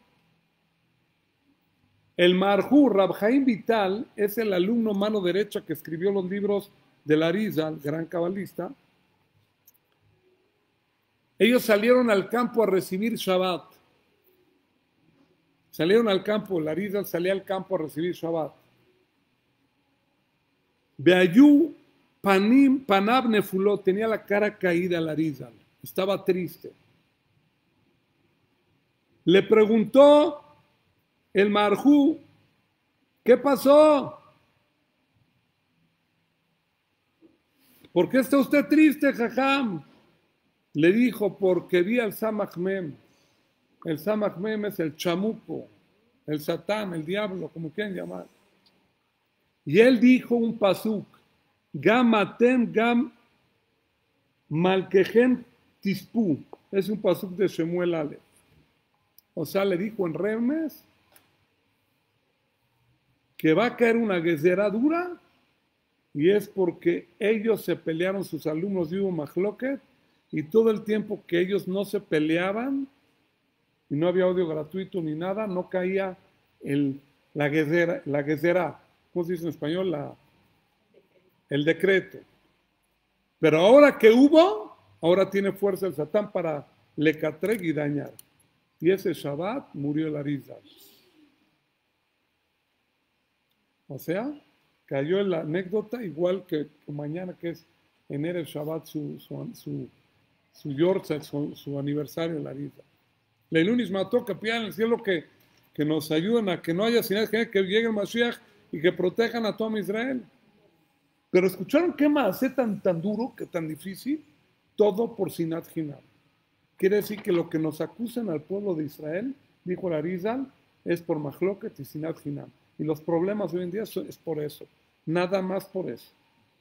[SPEAKER 1] El Marjú, Rab Haim Vital, es el alumno mano derecha que escribió los libros del Arizal, gran cabalista. Ellos salieron al campo a recibir Shabbat. Salieron al campo, el Arizal salía al campo a recibir Shabbat. Beayú Panim, Panab Nefuló, tenía la cara caída al Arizal, estaba triste. Le preguntó el Marjú, ¿qué pasó? ¿Por qué está usted triste, Jajam? Le dijo, porque vi al Samach Mem. El Samach Mem es el chamuco, el satán, el diablo, como quieran llamar. Y él dijo un pasuk, Gam atem gam malkehem tispu. Es un pasuk de Shemuel Ale. O sea, le dijo en Remes que va a caer una gezerá dura y es porque ellos se pelearon, sus alumnos de Hugo Mahloket, y todo el tiempo que ellos no se peleaban y no había audio gratuito ni nada, no caía el, la gezerá, la gezerá. ¿Cómo se dice en español? La, el decreto. Pero ahora que hubo, ahora tiene fuerza el Satán para lecatreg y dañar. Y ese Shabbat murió el Arizal. O sea, cayó en la anécdota igual que, que mañana, que es en el Shabbat su, su, su, su yorza, su, su aniversario en la vida. Leilunis mató, que pidan en el cielo que, que nos ayuden a que no haya señales, que, que llegue el Mashiach y que protejan a todo Israel. Pero ¿escucharon qué más es tan, tan duro, que tan difícil? Todo por Sinat Hinam. Quiere decir que lo que nos acusan al pueblo de Israel, dijo el Arizal, es por Mahloket y Sinat Hinam. Y los problemas hoy en día es por eso. Nada más por eso.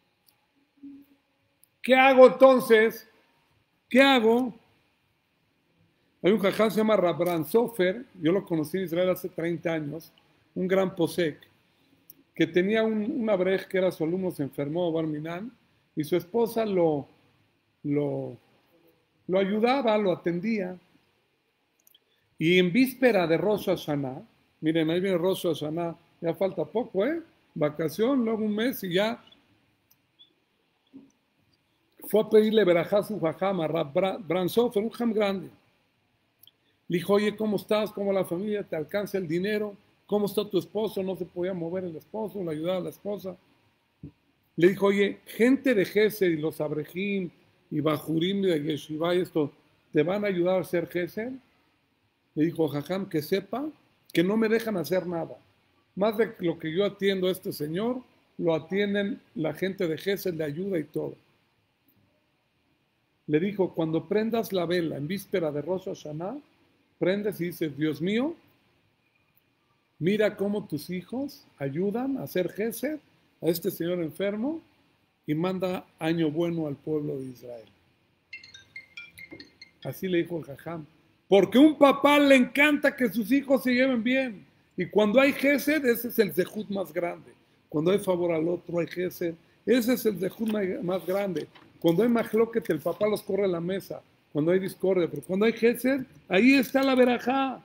[SPEAKER 1] ¿Qué hago entonces? ¿Qué hago? Hay un jajam que se llama Rabran Sofer, yo lo conocí en Israel hace treinta años, un gran posek, que tenía un, un abrej que era su alumno, se enfermó, Barminan, y su esposa lo, lo, lo ayudaba, lo atendía. Y en víspera de Rosh Hashanah, miren, ahí viene Rosh Hashanah, ya falta poco, ¿eh? Vacación, luego un mes y ya. Fue a pedirle verajá a su jajam, a Rabran Sofer, un jam grande. Le dijo, oye, ¿cómo estás? ¿Cómo la familia? ¿Te alcanza el dinero? ¿Cómo está tu esposo? No se podía mover el esposo, le ayudaba a la esposa. Le dijo, oye, gente de Gesed y los Abrejim y Bajurim de Yeshiva y esto, ¿te van a ayudar a hacer Gesed? Le dijo, jajam, que sepa que no me dejan hacer nada. Más de lo que yo atiendo a este señor, lo atienden la gente de Gesed, le ayuda y todo. Le dijo, cuando prendas la vela en víspera de Rosh Hashanah, prendes y dices, Dios mío, mira cómo tus hijos ayudan a hacer Gesed a este señor enfermo y manda año bueno al pueblo de Israel. Así le dijo el jajam. Porque a un papá le encanta que sus hijos se lleven bien. Y cuando hay Gesed, ese es el zehut más grande. Cuando hay favor al otro, hay Gesed. Ese es el zehut más grande. Cuando hay mahloket, el papá los corre a la mesa. Cuando hay discordia. Pero cuando hay Gesed, ahí está la verajá.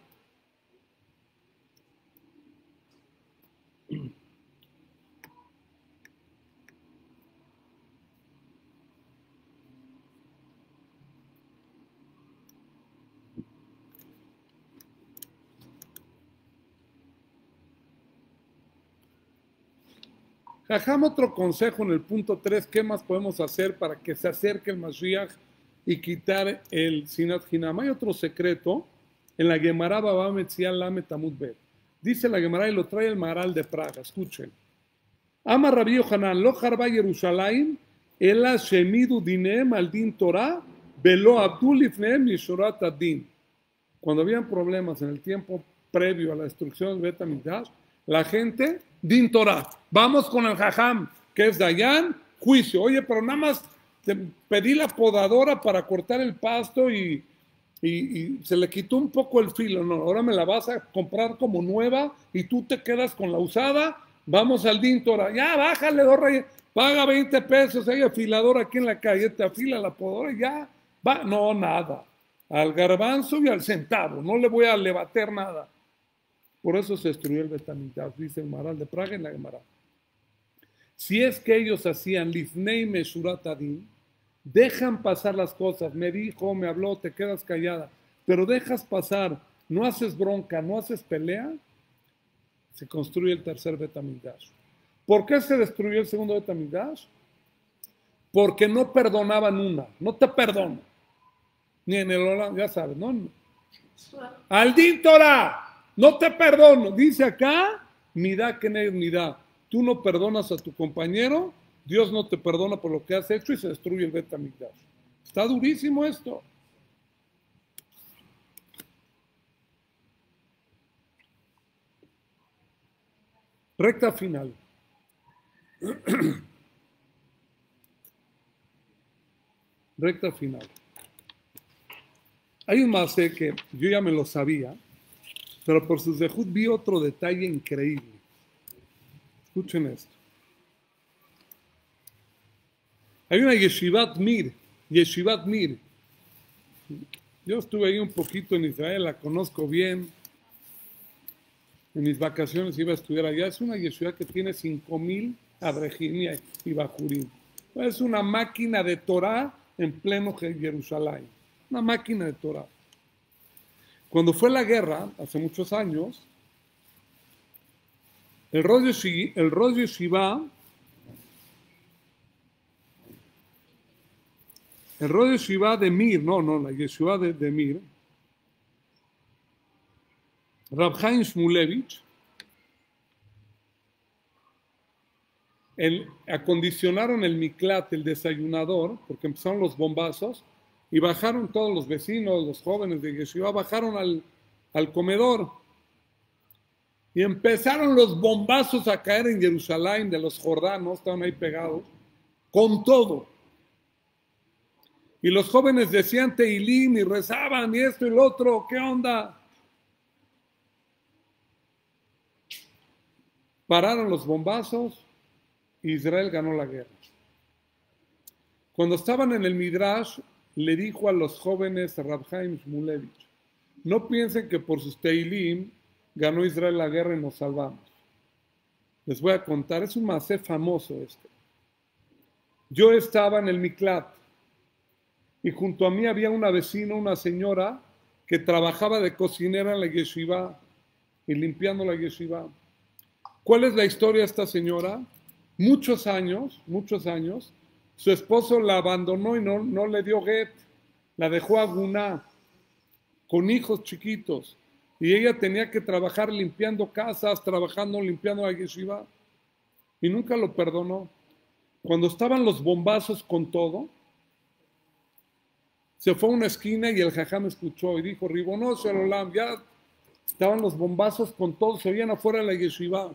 [SPEAKER 1] Jajam, otro consejo en el punto tres, ¿qué más podemos hacer para que se acerque el Mashiach y quitar el Sinat Hinam? Hay otro secreto en la Gemara Baba Metzial Lamet Amud Bet. Dice la Gemara y lo trae el Maharal de Praga, escuchen. Ama Rabbi Yohanan, lo harba Yerushalayim, ela shemidu dinem al din Torah, velo abdul ifneem yishorat adin. Cuando habían problemas en el tiempo previo a la destrucción del Bet HaMikdash, la gente, din Torah, vamos con el jajam, que es Dayan, juicio. Oye, pero nada más te pedí la podadora para cortar el pasto y, y, y se le quitó un poco el filo. No, ahora me la vas a comprar como nueva y tú te quedas con la usada. Vamos al din Torah. Ya, bájale, dos reyes, paga veinte pesos, hay afilador aquí en la calle, te afila la podadora y ya. Va. No, nada. Al garbanzo y al centavo, no le voy a levater nada. Por eso se destruyó el Bet HaMikdash, dice el Maharal de Praga en la Gemara. Si es que ellos hacían lifnei meshurat adin, dejan pasar las cosas, me dijo, me habló, te quedas callada, pero dejas pasar, no haces bronca, no haces pelea, se construye el tercer Bet HaMikdash. ¿Por qué se destruyó el segundo Bet HaMikdash? Porque no perdonaban una, no te perdono. Ni en el Olam, ya sabes, ¿no? Al din Torah. No te perdono, dice acá, midá que no midá. Tú no perdonas a tu compañero, Dios no te perdona por lo que has hecho y se destruye el Bet HaMikdash. Está durísimo esto. Recta final. Recta final. Hay un masé que yo ya me lo sabía, pero por sus zehut vi otro detalle increíble. Escuchen esto. Hay una Yeshivat Mir, Yeshivat Mir. Yo estuve ahí un poquito en Israel, la conozco bien. En mis vacaciones iba a estudiar allá. Es una Yeshiva que tiene cinco mil abrejim y bajurim. Es una máquina de Torah en pleno Jerusalén. Una máquina de Torah. Cuando fue la guerra, hace muchos años, el Rosh Yeshiva, el Rosh Yeshiva de Mir, no, no, la Yeshiva de, de Mir, Rab Chaim Shmulevich, el, acondicionaron el miklat, el desayunador, porque empezaron los bombazos, y bajaron todos los vecinos, los jóvenes de Yeshiva, bajaron al, al comedor, y empezaron los bombazos a caer en Jerusalén, de los jordanos, estaban ahí pegados, con todo. Y los jóvenes decían Teilim y rezaban, y esto y lo otro, ¿qué onda? Pararon los bombazos, y Israel ganó la guerra. Cuando estaban en el Midrash, le dijo a los jóvenes Rab Chaim Shmulevich, no piensen que por sus Teilim ganó Israel la guerra y nos salvamos. Les voy a contar, es un masé famoso este. Yo estaba en el Miklat y junto a mí había una vecina, una señora que trabajaba de cocinera en la yeshiva y limpiando la yeshiva. ¿Cuál es la historia de esta señora? Muchos años, muchos años, su esposo la abandonó y no, no le dio get, la dejó aguná, con hijos chiquitos, y ella tenía que trabajar limpiando casas, trabajando, limpiando la yeshiva, y nunca lo perdonó. Cuando estaban los bombazos con todo, se fue a una esquina y el jajam escuchó y dijo, Ribono Shel Olam, ya estaban los bombazos con todo, se oían afuera de la yeshiva.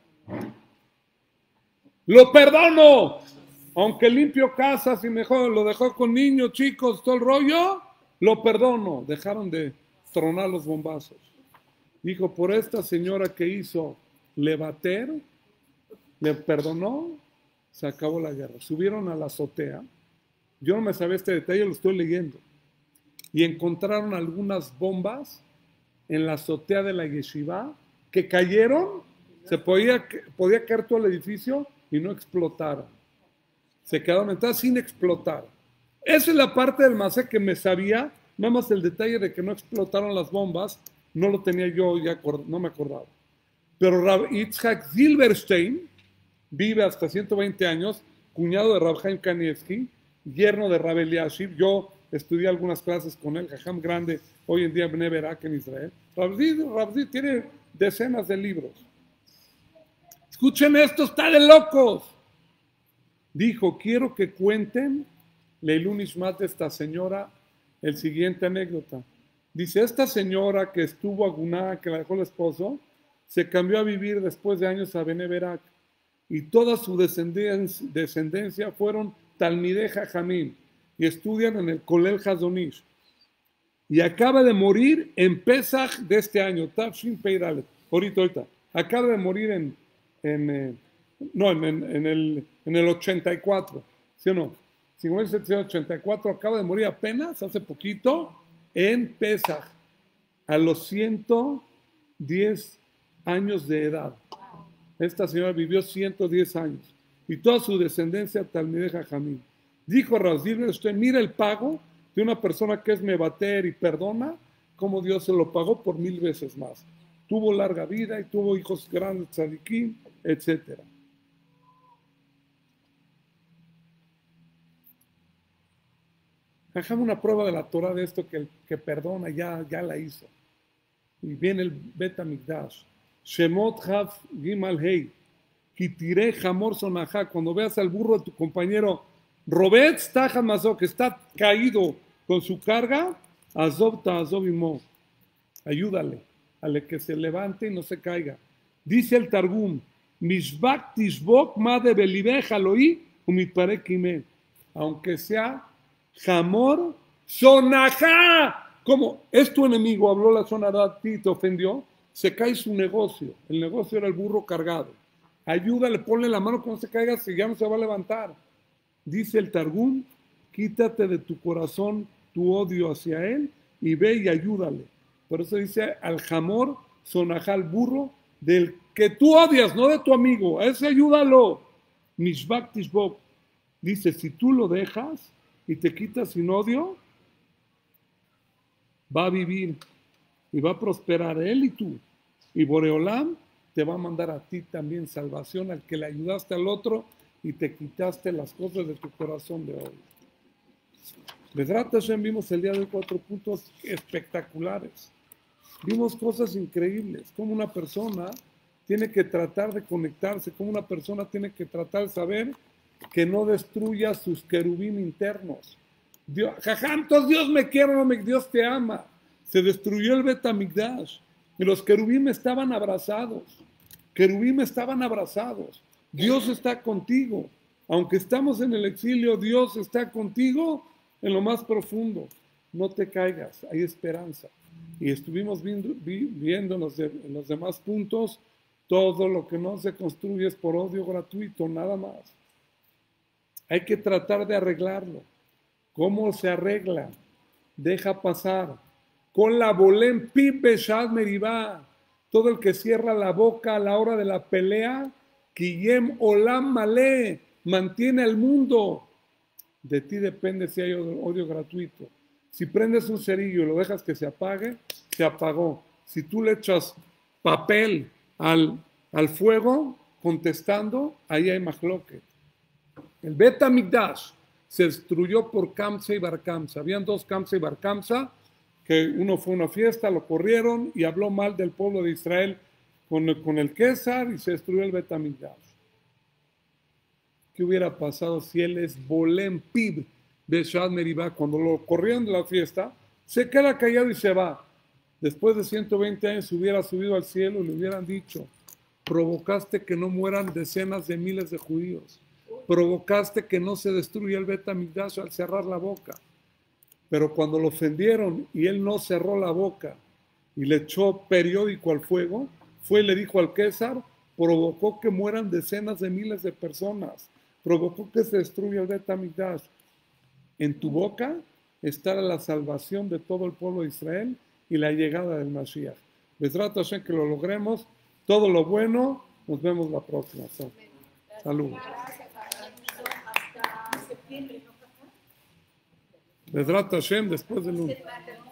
[SPEAKER 1] Lo perdono, aunque limpio casas y mejor lo dejó con niños, chicos, todo el rollo, lo perdono. Dejaron de tronar los bombazos. Dijo, por esta señora que hizo levater, le perdonó, se acabó la guerra. Subieron a la azotea, yo no me sabía este detalle, lo estoy leyendo, y encontraron algunas bombas en la azotea de la yeshiva que cayeron, se podía, podía caer todo el edificio y no explotaron. Se quedaron entonces sin explotar. Esa es la parte del masé que me sabía, nada más el detalle de que no explotaron las bombas, no lo tenía yo, ya no me acordaba. Pero Rab Yitzhak Silverstein vive hasta ciento veinte años, cuñado de Rab Chaim Kanievski, yerno de Rab Eliashib. Yo estudié algunas clases con él, jajam grande, hoy en día en Bnei Brak en Israel. Rab Zil tiene decenas de libros. Escuchen esto, está de locos. Dijo, quiero que cuenten Leilun Ishmat de esta señora el siguiente anécdota. Dice, esta señora que estuvo aguná, que la dejó el esposo, se cambió a vivir después de años a Bnei Brak y toda su descendencia, descendencia fueron Talmidei Jajamim y estudian en el Kolel Hazonish. Y acaba de morir en Pesach de este año, Tafshin Peirale, ahorita, ahorita. Acaba de morir en, en eh, no, en, en, en, el, en el ochenta y cuatro, ¿sí o no? mil setecientos ochenta y cuatro, acaba de morir apenas, hace poquito, en Pesach, a los ciento diez años de edad. Esta señora vivió ciento diez años y toda su descendencia Talmidei Jajamim. Dijo Rav Silverstein, mira el pago de una persona que es mevater y perdona, como Dios se lo pagó por mil veces más. Tuvo larga vida y tuvo hijos grandes, tzadikim, etcétera. Hagamos una prueba de la Torah de esto, que el que perdona ya, ya la hizo. Y viene el Bet Hamikdash. Shemot Haf Gimal Hei. Kitire Hamor Sonajá. Cuando veas al burro de tu compañero, Robetz Tajamazo, que está caído con su carga, Azob Ta'azob Imo. Ayúdale, a que se levante y no se caiga. Dice el Targum, Mishbak Tishbok Made Belibeja Loí, Umitpare Kime. Aunque sea Hamor Sonajá. ¿Cómo? Es tu enemigo, habló la sonará a ti, te ofendió, se cae su negocio. El negocio era el burro cargado. Ayúdale, ponle la mano que no se caiga, si ya no se va a levantar. Dice el Targum, quítate de tu corazón tu odio hacia él y ve y ayúdale. Por eso dice al Hamor Sonajá, al burro del que tú odias, no de tu amigo. A ese ayúdalo. Mishbak Tishbok. Dice, si tú lo dejas y te quitas sin odio, va a vivir y va a prosperar él y tú. Y Boreolam te va a mandar a ti también salvación, al que le ayudaste al otro y te quitaste las cosas de tu corazón de odio. Bezrat Hashem, vimos el día de hoy cuatro puntos espectaculares. Vimos cosas increíbles, cómo una persona tiene que tratar de conectarse, cómo una persona tiene que tratar de saber que no destruya sus querubín internos. Dios, jajam, entonces Dios me quiere, no me, Dios te ama. Se destruyó el Bet Hamikdash y los querubín estaban abrazados. Querubín estaban abrazados. Dios está contigo. Aunque estamos en el exilio, Dios está contigo en lo más profundo. No te caigas, hay esperanza. Y estuvimos viendo, vi, viendo en, los de, en los demás puntos, todo lo que no se construye es por odio gratuito, nada más. Hay que tratar de arreglarlo. ¿Cómo se arregla? Deja pasar. Con la bolem pib beshad meribá. Todo el que cierra la boca a la hora de la pelea, Kiyem olam malé, mantiene al mundo. De ti depende si hay odio gratuito. Si prendes un cerillo y lo dejas que se apague, se apagó. Si tú le echas papel al, al fuego, contestando, ahí hay mahloket. El Bet Hamikdash se destruyó por Kamsa y Bar Kamsa. Habían dos Kamsa y Bar Kamsa, que uno fue a una fiesta, lo corrieron y habló mal del pueblo de Israel con el, con el César y se destruyó el Bet Hamikdash. ¿Qué hubiera pasado si él es Bolem Pib de Shad Meribá? Cuando lo corrieron de la fiesta, se queda callado y se va. Después de ciento veinte años hubiera subido al cielo y le hubieran dicho, provocaste que no mueran decenas de miles de judíos. Provocaste que no se destruya el Bet Hamikdash al cerrar la boca. Pero cuando lo ofendieron y él no cerró la boca y le echó periódico al fuego, fue y le dijo al César, provocó que mueran decenas de miles de personas. Provocó que se destruya el Bet Hamikdash. En tu boca estará la salvación de todo el pueblo de Israel y la llegada del Mashiach. Bezrat Hashem, que lo logremos. Todo lo bueno. Nos vemos la próxima. Salud. Bezrat Hashem, después del lunes.